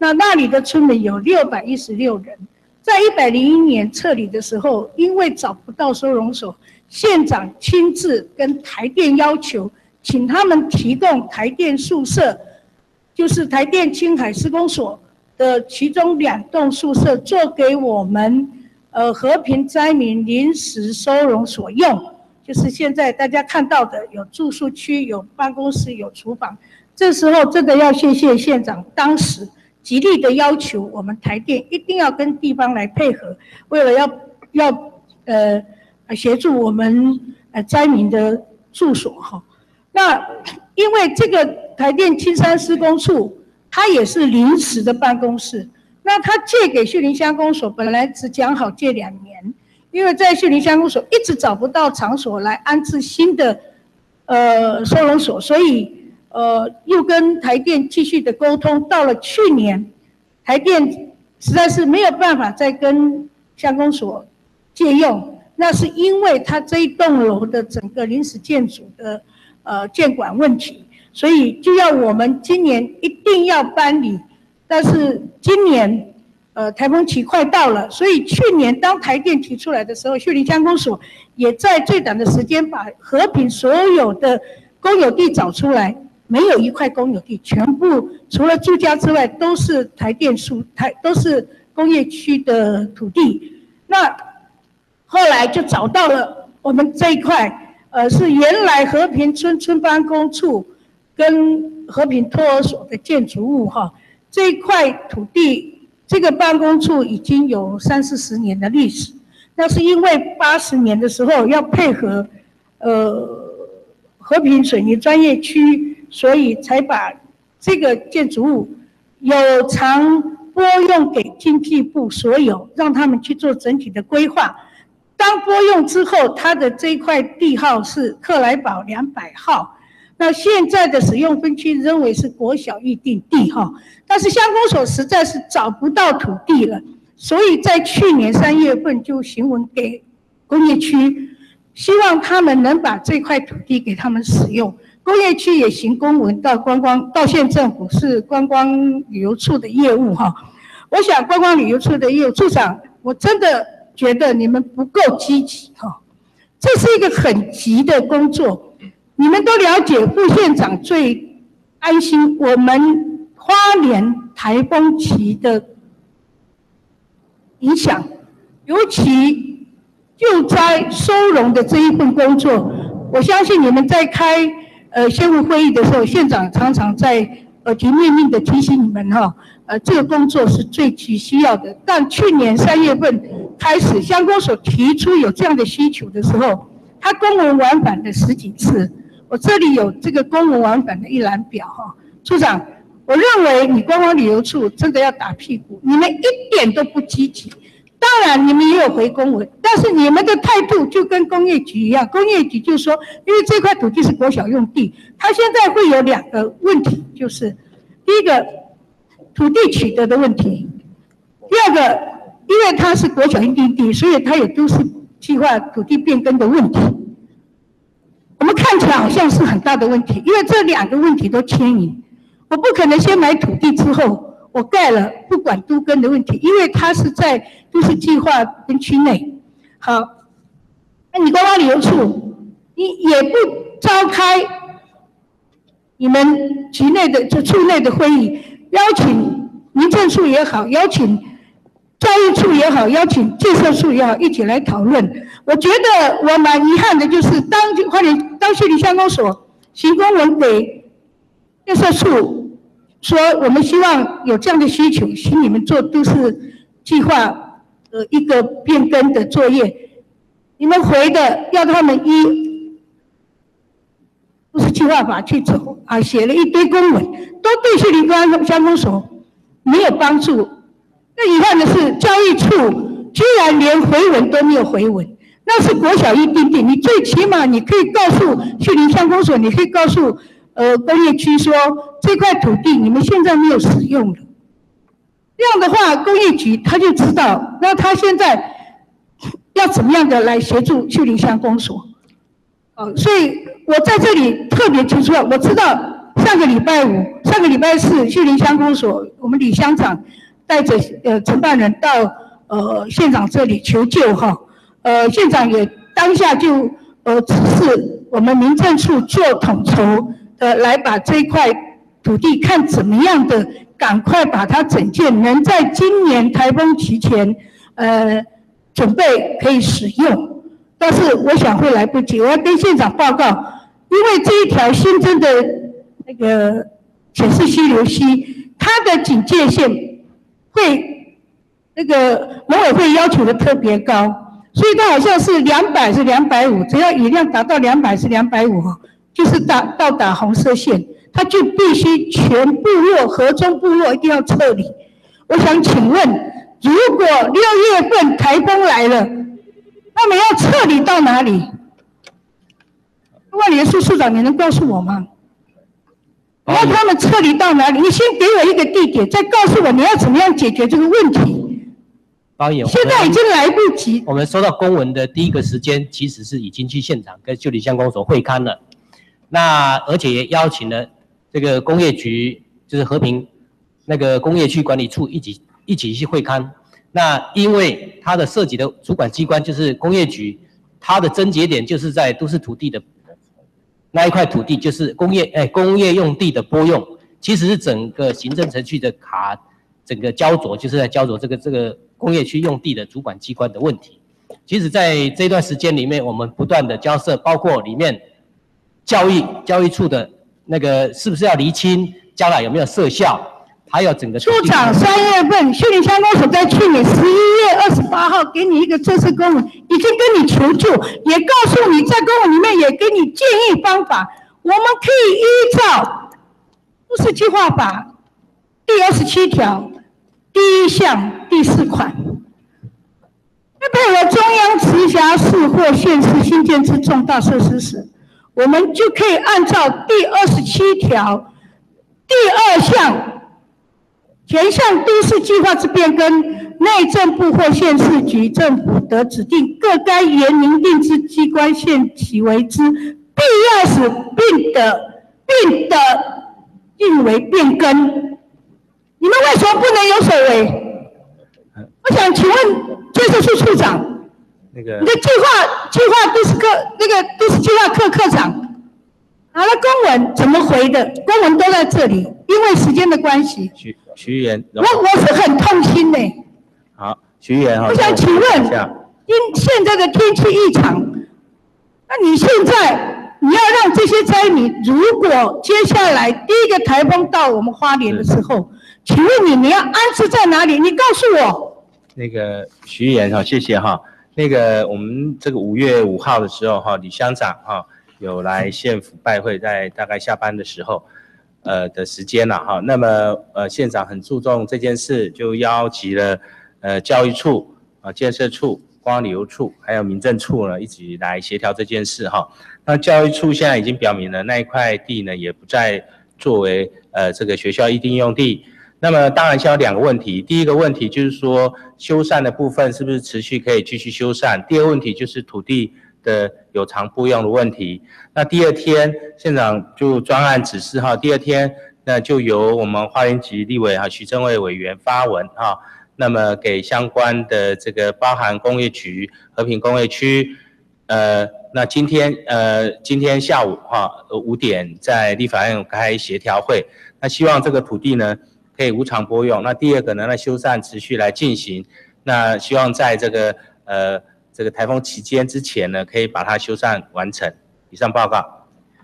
S7: 那那里的村民有六百一十六人。在一百零一年撤离的时候，因为找不到收容所，县长亲自跟台电要求，请他们提供台电宿舍，就是台电青海施工所的其中两栋宿舍，做给我们呃和平灾民临时收容所用。就是现在大家看到的，有住宿区、有办公室、有厨房。这时候真的要谢谢县长当时极力的要求，我们台电一定要跟地方来配合，为了要要呃协助我们呃灾民的住所哈。那因为这个台电青山施工处，它也是临时的办公室，那它借给秀林乡公所本来只讲好借两年。因为在秀林乡公所一直找不到场所来安置新的呃收容所，所以呃又跟台电继续的沟通。到了去年，台电实在是没有办法再跟乡公所借用，那是因为它这一栋楼的整个临时建筑的呃建管问题，所以就要我们今年一定要搬离。但是今年。呃，台风期快到了，所以去年当台电提出来的时候，秀林乡公所也在最短的时间把和平所有的公有地找出来，没有一块公有地，全部除了住家之外，都是台电属台都是工业区的土地。那后来就找到了我们这一块，呃，是原来和平村村办公处跟和平托儿所的建筑物哈，这一块土地。这个办公处已经有三四十年的历史，那是因为八十年的时候要配合，呃，和平水泥专业区，所以才把这个建筑物有偿拨用给经济部所有，让他们去做整体的规划。当拨用之后，它的这一块地号是克莱堡两百号。那现在的使用分区认为是国小预定地哈，但是乡公所实在是找不到土地了，所以在去年三月份就询问给工业区，希望他们能把这块土地给他们使用。工业区也行公文到观光到县政府，是观光旅游处的业务哈。我想观光旅游处的业务处长，我真的觉得你们不够积极哈，这是一个很急的工作。你们都了解，副县长最安心我们花莲台风期的影响，尤其救灾收容的这一份工作，我相信你们在开呃县务会议的时候，县长常常在耳提面命的提醒你们哈，呃这个工作是最急需要的。但去年三月份开始，乡公所提出有这样的需求的时候，他公文往返了十几次。我这里有这个公文往返的一览表哈，处长，我认为你观光旅游处真的要打屁股，你们一点都不积极。当然你们也有回公文，但是你们的态度就跟工业局一样，工业局就说，因为这块土地是国小用地，它现在会有两个问题，就是第一个土地取得的问题，第二个因为它是国小用地地，所以它有都市计划土地变更的问题。我们看起来好像是很大的问题，因为这两个问题都牵引。我不可能先买土地之后，我盖了不管都更的问题，因为它是在都市计划分区内。好，那你观光旅游处，你也不召开你们局内的就处内的会议，邀请民政处也好，邀请教育处也好，邀请建设处也好，一起来讨论。我觉得我蛮遗憾的，就是当花莲当秀林乡公所行公文给建设处说，我们希望有这样的需求，请你们做都市计划呃一个变更的作业。你们回的要他们依都市计划法去走啊，写了一堆公文，都对秀林乡公所没有帮助。那遗憾的是，教育处居然连回文都没有回文。那是国小预定地，你最起码你可以告诉秀林乡公所，你可以告诉呃工业区说，这块土地你们现在没有使用了。这样的话，工业局他就知道，那他现在要怎么样的来协助秀林乡公所。哦，所以我在这里特别提出来，我知道上个礼拜五、上个礼拜四，秀林乡公所我们李乡长带着呃承办人到呃县长这里求救哈，呃县长也当下就呃指示我们民政处做统筹的来把这一块土地看怎么样的，赶快把它整建，能在今年台风期前呃准备可以使用，但是我想会来不及，我要跟县长报告，因为这一条新增的那个显示溪流溪，它的警戒线会那个农委会要求的特别高，所以它好像是两百是两百五，只要雨量达到两百是两百五，就是达到达红色线，它就必须全部落河中部落一定要撤离。我想请问，如果六月份台风来了，他们要撤离到哪里？万年处处长，你能告诉我吗？然后他们撤离到哪里？你先给我一个地点，再告诉我你要怎么样解决这个问题。
S9: 包爷，
S7: 现在已经来不及。
S9: 我们收到公文的第一个时间，其实是已经去现场跟秀林乡公所会勘了。那而且也邀请了这个工业局，就是和平那个工业区管理处一起一起去会勘。那因为它的涉及的主管机关就是工业局，它的症结点就是在都市土地的。那一块土地就是工业哎工业用地的拨用，其实是整个行政程序的卡，整个焦灼就是在焦灼这个这个工业区用地的主管机关的问题。其实，在这段时间里面，我们不断的交涉，包括里面教育教育处的那个是不是要厘清，将来有没有设校，还有整个。处
S7: 长三月份，秀林乡公所在去年十一月二十八号给你一个正式公文，已经跟你求救，也告诉你在公文里面也给你建议方法，我们可以依照都市计划法第二十七条第一项第四款，配合中央直辖市或县市新建之重大设施时，我们就可以按照第二十七条第二项。前项都市计划之变更，内政部或县市局政府得指定各该原明定之机关限期为之，必要时并得并得应为变更。你们为什么不能有所为？我想请问建设处处长，
S9: 那个
S7: 你的计划计划都市科那个都市计划科科长拿了公文怎么回的？公文都在这里，因为时间的关系。
S9: 徐徐议员，
S7: 我我是很痛心的。
S9: 好，徐议员哈，
S7: 我想请问，因现在的天气异常，那你现在你要让这些灾民，如果接下来第一个台风到我们花莲的时候，请问你你要安置在哪里？你告诉我。
S9: 那个徐议员哈，谢谢哈。那个我们这个五月五号的时候哈，李乡长哈有来县府拜会，在大概下班的时候。呃的时间了哈，那么呃县长很注重这件事，就邀集了呃教育处啊、呃、建设处、观光旅游处还有民政处呢一起来协调这件事哈。那教育处现在已经表明了那一块地呢也不再作为呃这个学校预定用地。那么当然现在有两个问题，第一个问题就是说修缮的部分是不是持续可以继续修缮？第二个问题就是土地的有偿拨用的问题。那第二天县长就专案指示哈，第二天那就由我们花莲局立委哈徐正伟委员发文哈，那么给相关的这个包含工业局、和平工业区，呃，那今天呃今天下午哈五点在立法院开协调会，那希望这个土地呢可以无偿拨用。那第二个呢，那修缮持续来进行，那希望在这个呃这个台风期间之前呢，可以把它修缮完成。以上报告。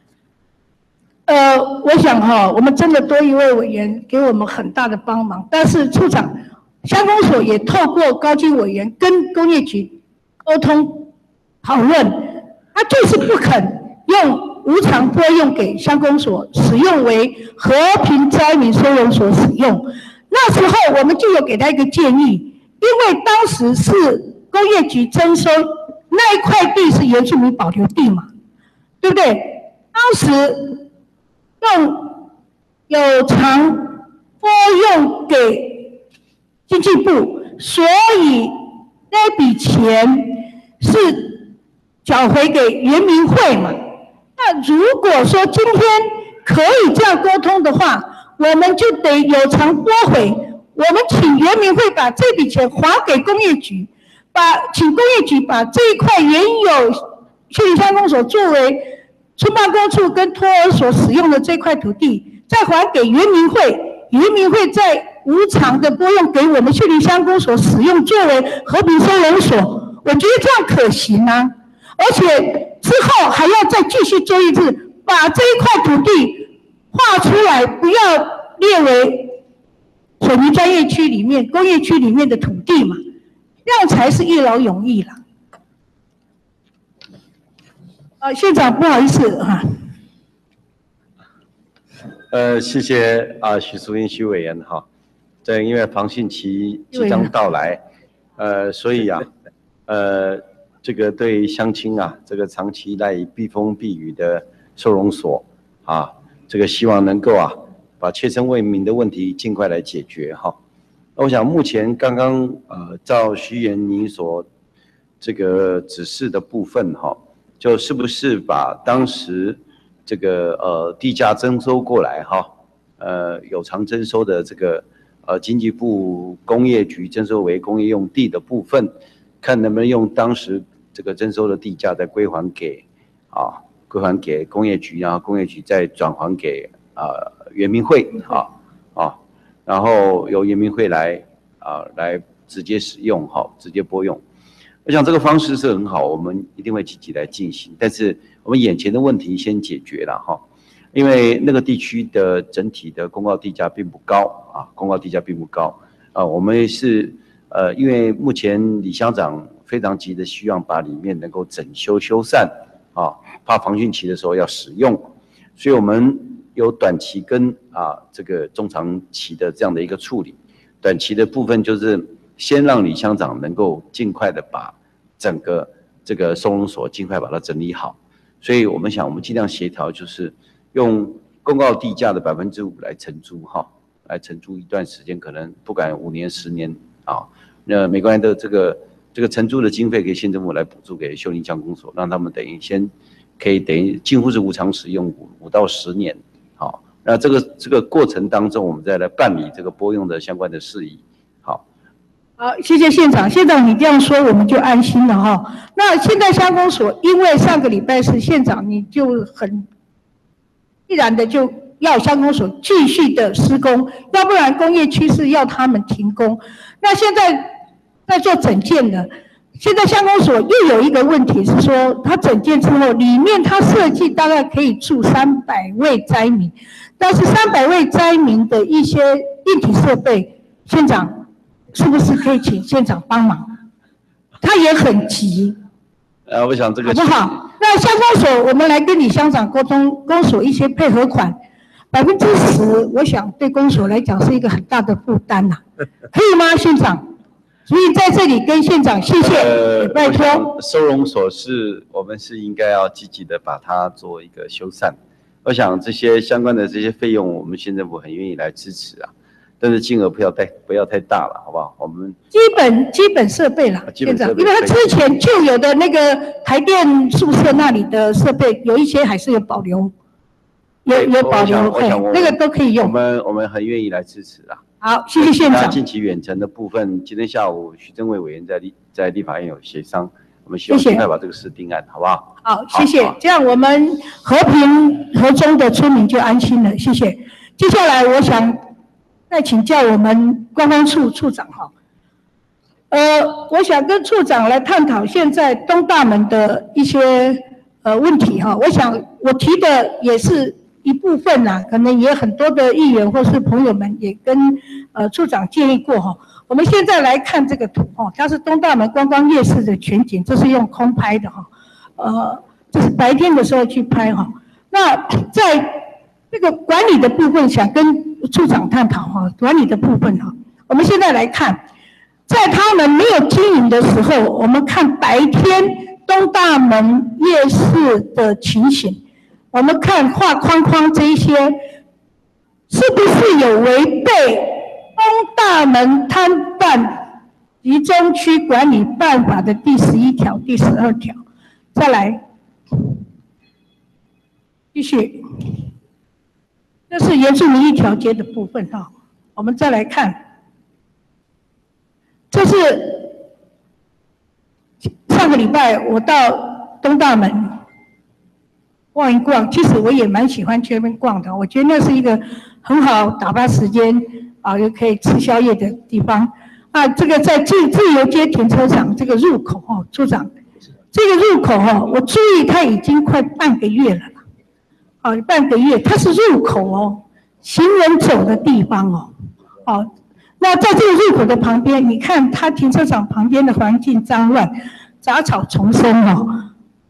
S7: 呃，我想哈、哦，我们真的多一位委员给我们很大的帮忙，但是处长，乡公所也透过高级委员跟工业局沟通讨论，他就是不肯用无偿拨用给乡公所使用为和平灾民收容所使用。那时候我们就有给他一个建议，因为当时是工业局征收那一块地是原住民保留地嘛，对不对？当时用有偿拨用给经济部，所以那笔钱是缴回给原民会嘛。那如果说今天可以这样沟通的话，我们就得有偿拨回。我们请原民会把这笔钱还给工业局，把请工业局把这一块原有畜林乡公所作为村办公处跟托儿所使用的这块土地，再还给原民会，原民会再无偿的拨用给我们畜林乡公所使用，作为和平收容所。我觉得这样可行啊，而且之后还要再继续做一次，把这一块土地划出来，不要列为水泥专业区里面、工业区里面的土地嘛，这样才是一劳永逸了。啊，县长不好意思哈、啊。
S10: 呃，谢谢啊，许淑英许委员哈。这因为防汛期即将到来，呃，所以啊，呃，这个对乡亲啊，这个长期赖以避风避雨的收容所啊，这个希望能够啊，把切身为民的问题尽快来解决哈。那我想目前刚刚呃，照徐议员您所这个指示的部分哈，就是不是把当时这个呃地价征收过来哈，呃有偿征收的这个呃经济部工业局征收为工业用地的部分，看能不能用当时这个征收的地价再归还给啊归还给工业局，然后工业局再转还给啊原民会啊啊，然后由原民会来啊来直接使用哈，直接拨用。我想这个方式是很好，我们一定会积极来进行。但是我们眼前的问题先解决了哈，因为那个地区的整体的公告地价并不高啊，公告地价并不高啊。我们是呃，因为目前李乡长非常急的希望把里面能够整修修缮啊，怕防汛期的时候要使用，所以我们有短期跟啊这个中长期的这样的一个处理。短期的部分就是先让李乡长能够尽快的把整个这个收容所尽快把它整理好，所以我们想，我们尽量协调，就是用公告地价的百分之五来承租哈，来承租一段时间，可能不管五年、十年啊，那每个人的这个这个承租的经费，可以县政府来补助给秀林乡公所，让他们等于先可以等于近乎是无偿使用五五到十年，好，那这个这个过程当中，我们再来办理这个拨用的相关的事宜。
S7: 好，谢谢县长。县长，你这样说我们就安心了哈。那现在乡公所，因为上个礼拜是县长，你就很必然的就要乡公所继续的施工，要不然工业区是要他们停工。那现在在做整建的，现在乡公所又有一个问题是说，它整建之后，里面它设计大概可以住三百位灾民，但是三百位灾民的一些硬体设备，县长。是不是可以请县长帮忙？他也很急。
S10: 呃，我想这个
S7: 好不好？那乡公所，我们来跟李乡长沟通，公所一些配合款，百分之十，我想对公所来讲是一个很大的负担呐、啊，可以吗，县长？所以在这里跟县长谢谢，
S10: 呃、
S7: 拜托。
S10: 收容所是我们是应该要积极的把它做一个修缮。我想这些相关的这些费用，我们县政府很愿意来支持啊。但是金额不要太不要太大了，好不好？我们
S7: 基本基本设备啦，
S10: 基本设备，
S7: 因为他之前就有的那个台电宿舍那里的设备，有一些还是有保留，有有保留费，那个都可以用。
S10: 我们我们很愿意来支持啦。
S7: 好，谢谢县长。
S10: 那近期远程的部分，今天下午徐正伟委员在立在立法院有协商，我们希望尽快把这个事定案，好不好？
S7: 好，谢谢。这样我们和平和中的村民就安心了，谢谢。接下来我想。再请教我们观光处处长哈，呃，我想跟处长来探讨现在东大门的一些呃问题哈。我想我提的也是一部分啦，可能也很多的议员或是朋友们也跟呃处长建议过哈。我们现在来看这个图哈，它是东大门观光夜市的全景，这是用空拍的哈，呃，这是白天的时候去拍哈。那在这个管理的部分，想跟处长探讨哈，管理的部分哈。我们现在来看，在他们没有经营的时候，我们看白天东大门夜市的情形，我们看画框框这一些，是不是有违背东大门摊贩集中区管理办法的第十一条、第十二条？再来，继续。 这是原住民一条街的部分哈。我们再来看，这是上个礼拜我到东大门逛一逛，其实我也蛮喜欢去那边逛的，我觉得那是一个很好打发时间啊，又可以吃宵夜的地方啊。这个在自自由街停车场这个入口哦，处长，这个入口哦，我注意它已经快半个月了啦，啊，半个月，它是入口哦，行人走的地方哦，哦，那在这个入口的旁边，你看它停车场旁边的环境脏乱，杂草丛生哦。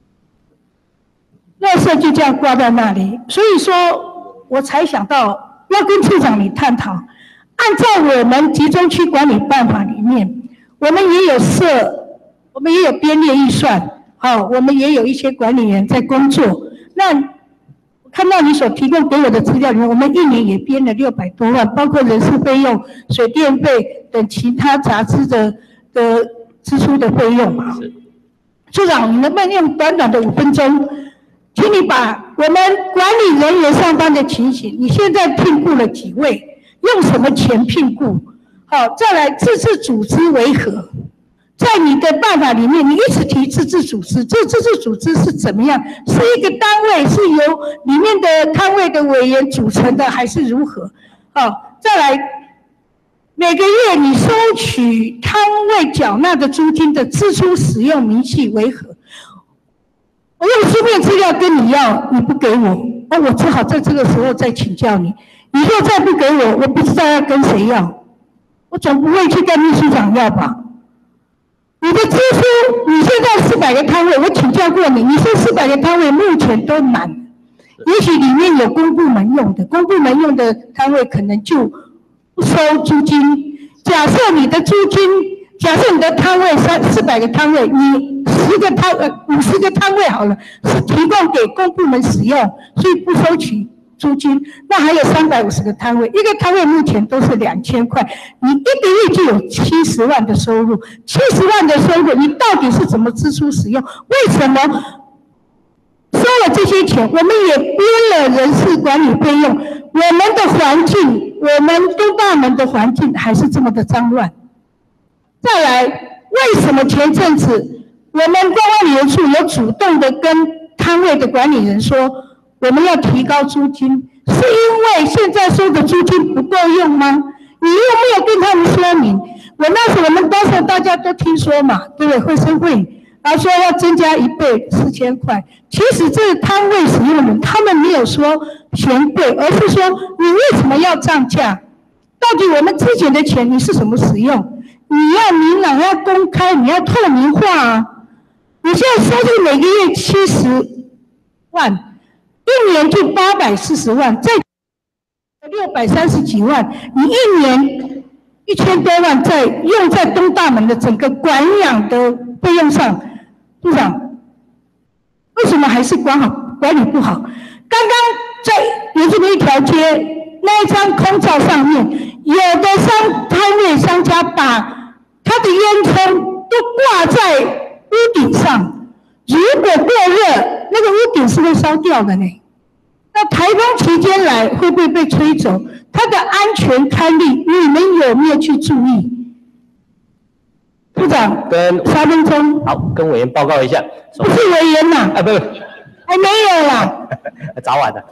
S7: 垃圾就这样挂在那里，所以说我才想到要跟处长你探讨，按照我们集中区管理办法里面，我们也有设，我们也有编列预算，好、哦，我们也有一些管理员在工作。那看到你所提供给我的资料里面，我们一年也编了六百多万，包括人事费用、水电费等其他杂支的的支出的费用嘛。处长，你能不能用短短的五分钟？请你把我们管理人员上班的情形，你现在聘雇了几位？用什么钱聘雇？好，再来自治组织为何？在你的办法里面，你一直提自治组织，这自治组织是怎么样？是一个单位，是由里面的摊位的委员组成的，还是如何？好，再来每个月你收取摊位缴纳的租金的支出使用明细为何？我用书面资料跟你要，你不给我，那我只好在这个时候再请教你。你若再不给我，我不知道要跟谁要，我总不会去跟秘书长要吧？你的支出，你现在四百个摊位，我请教过你，你说四百个摊位目前都满，也许里面有公部门用的，公部门用的摊位可能就不收租金。假设你的租金，假设你的摊位三四百个摊位，你十个摊呃五十个摊位好了，是提供给公部门使用，所以不收取租金。那还有三百五十个摊位，一个摊位目前都是两千块，你一个月就有七十万的收入，七十万的收入，你到底是怎么支出使用？为什么收了这些钱，我们也编了人事管理费用，我们的环境，我们东大门的环境还是这么的脏乱？再来，为什么前阵子我们公安旅游处有主动的跟摊位的管理人说，我们要提高租金，是因为现在收的租金不够用吗？你又没有跟他们说明。我那时我们当时大家都听说嘛，对不对？会生会，然后说要增加一倍四千块。其实这个摊位使用人，他们没有说嫌贵，而是说你为什么要涨价？到底我们之前的钱你是怎么使用？你要明朗，要公开，你要透明化啊！你现在收入每个月七十万，一年就八百四十万，再六百三十几万，你一年一千多万在用在东大门的整个管养的费用上，部长，为什么还是管好管理不好？刚刚在原住民一条街那一张空照上面，有的商摊位商家把他的烟囱都挂在屋顶上，如果过热，那个屋顶是会烧掉的呢。那台风期间来会不会被吹走？它的安全堪力，你们有没有去注意？部长，
S11: 跟
S7: 三分钟。
S11: 好，跟委员报告一下。
S7: 不是委员呐，
S11: 啊，不是，
S7: 还没有啦，
S11: 早晚的。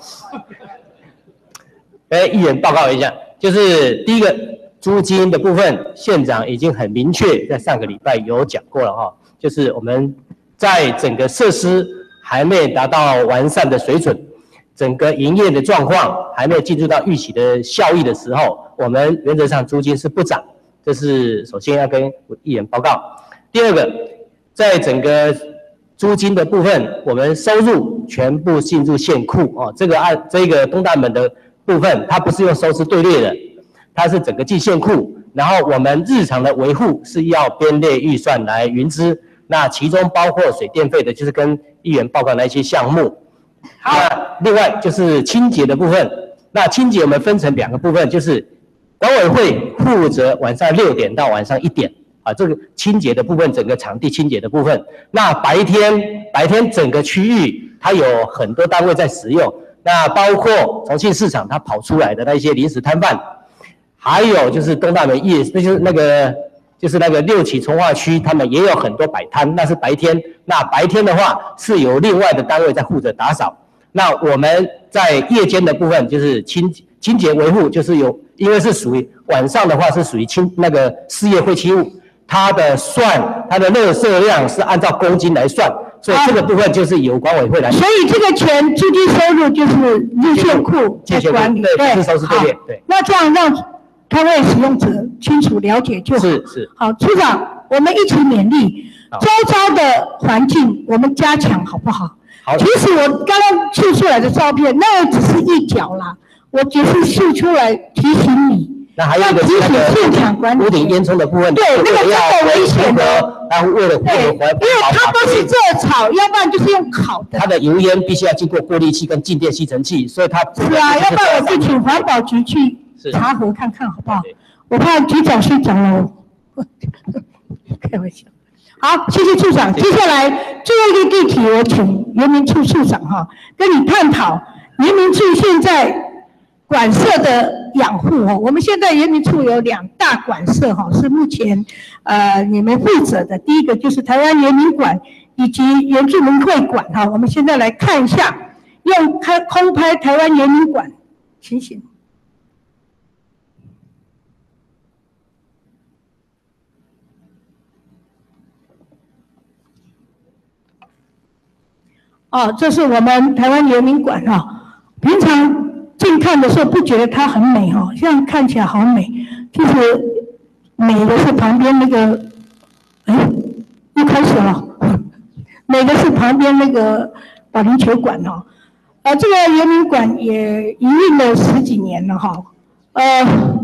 S11: 哎，议员报告一下，就是第一个租金的部分，县长已经很明确，在上个礼拜有讲过了哈，就是我们在整个设施还没达到完善的水准，整个营业的状况还没有进入到预期的效益的时候，我们原则上租金是不涨，这是首先要跟议员报告。第二个，在整个租金的部分，我们收入全部进入县库哦，这个按这个东大门的部分，它不是用收支队列的，它是整个进县库，然后我们日常的维护是要编列预算来云支，那其中包括水电费的，就是跟议员报告那些项目。好，那另外就是清洁的部分，那清洁我们分成两个部分，就是管委会负责晚上六点到晚上一点啊，这个清洁的部分，整个场地清洁的部分。那白天白天整个区域它有很多单位在使用。 那包括重庆市场它跑出来的那一些临时摊贩，还有就是东大门夜，那就是那个就是那个六期从化区，他们也有很多摆摊，那是白天。那白天的话是由另外的单位在负责打扫。那我们在夜间的部分就是清清洁维护，就是有因为是属于晚上的话是属于清那个事业废弃物，它的算它的垃圾量是按照公斤来算，所以这个部分就是由管委会来。
S7: 所以这个钱租金收入就是日线库在管理，
S11: 对，是收支对列，对。
S7: 那这样让摊位使用者清楚了解就好。
S11: 是是。
S7: 好，处长，我们一起勉励，周遭的环境我们加强好不好？好。其实我刚刚秀出来的照片，那只是一角啦，我只是秀出来提醒你。
S11: 那还有一个是那个屋顶烟囱的部分，
S7: 对，那个真的危险的。
S11: 然后为了
S7: 对，因为它都是热炒，要不然就是用烤的。
S11: 它的油烟必须要经过过滤器跟静电吸尘器，所以它
S7: 是啊，要不然我就请环保局去查核看看好不好？我怕局长睡着了，开玩笑。好，谢谢处长。接下来最后一个议题，我请原民处处长哈跟你探讨原民处现在馆舍的养护哦。我们现在原民处有两大馆舍哈，是目前呃你们负责的。第一个就是台湾原民馆以及原住民会馆哈。我们现在来看一下，用开空拍台湾原民馆情形。哦，这是我们台湾原民馆哈。平常近看的时候不觉得它很美哈，这样看起来好美。其实美的是旁边那个，哎，又开始了。美的是旁边那个保龄球馆哈。呃，这个原民馆也营运了十几年了哈。呃，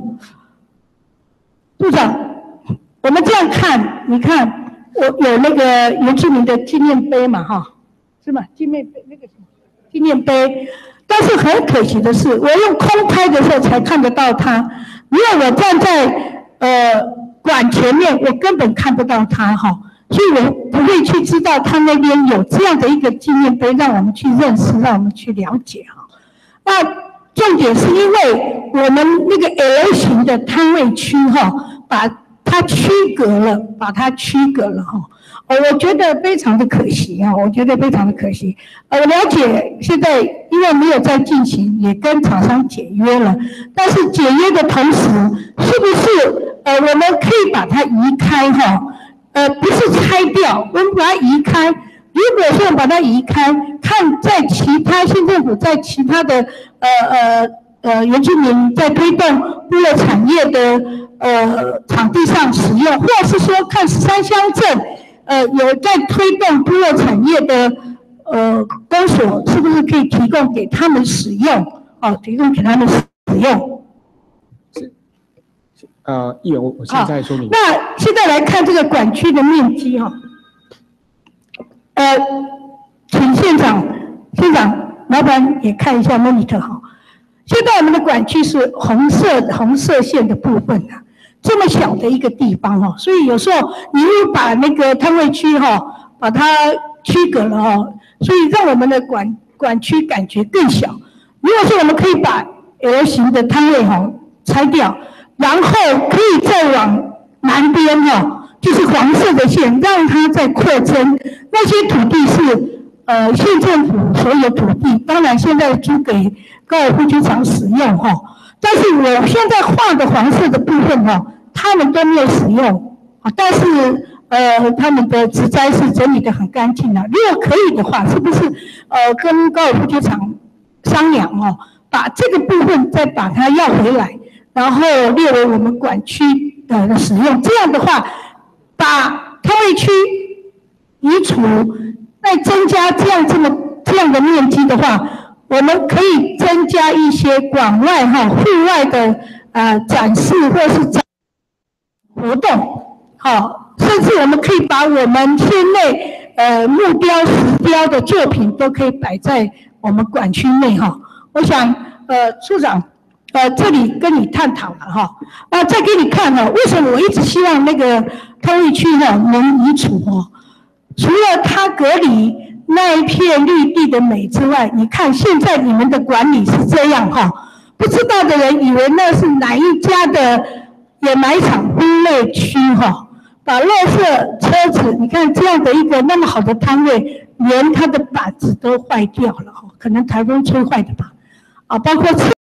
S7: 部长，我们这样看，你看我有那个原住民的纪念碑嘛哈。是吗？纪念碑那个什么纪念碑，但是很可惜的是，我用空拍的时候才看得到它。如果我站在呃馆前面，我根本看不到它哈，所以我不会去知道它那边有这样的一个纪念碑，让我们去认识，让我们去了解哈。那重点是因为我们那个 L 型的摊位区哈，把它区隔了，把它区隔了哈。呃，我觉得非常的可惜啊，我觉得非常的可惜。呃，我了解现在因为没有在进行，也跟厂商解约了，但是解约的同时，是不是呃我们可以把它移开哈？呃，不是拆掉，我们把它移开。如果说把它移开，看在其他县政府在其他的呃呃呃原住民在推动部落产业的呃场地上使用，或是说看十三乡镇。呃，有在推动部落产业的呃公所，是不是可以提供给他们使用？哦，提供给他们使用。
S12: 是，呃，议员，我我现在说明。
S7: 那现在来看这个管区的面积哈，呃，请县长，县长麻烦也看一下 monitor 哈。现在我们的管区是红色红色线的部分啊。这么小的一个地方哈，所以有时候你会把那个摊位区哈，把它区隔了哈，所以让我们的管管区感觉更小。如果说我们可以把 L 型的摊位哈拆掉，然后可以再往南边哈，就是黄色的线，让它再扩增。那些土地是呃县政府所有土地，当然现在租给高尔夫球场使用哈。但是我现在画的黄色的部分哈，他们都没有使用啊，但是呃他们的植栽是整理得很干净的。如果可以的话，是不是呃跟高尔夫球场商量哦，把这个部分再把它要回来，然后列为我们管区的使用。这样的话，把摊位区移除，再增加这样这么这样的面积的话。我们可以增加一些馆外哈、户外的呃展示或是展活动，好，甚至我们可以把我们县内呃目标实标的作品都可以摆在我们馆区内哈。我想呃处长呃这里跟你探讨了哈，啊再给你看哈，为什么我一直希望那个摊位区哈能移除哦？除了它隔离。 那一片绿地的美之外，你看现在你们的管理是这样哈，不知道的人以为那是哪一家的掩埋场分类区哈，把垃圾车子，你看这样的一个那么好的摊位，连它的板子都坏掉了哈，可能台风吹坏的吧，啊，包括。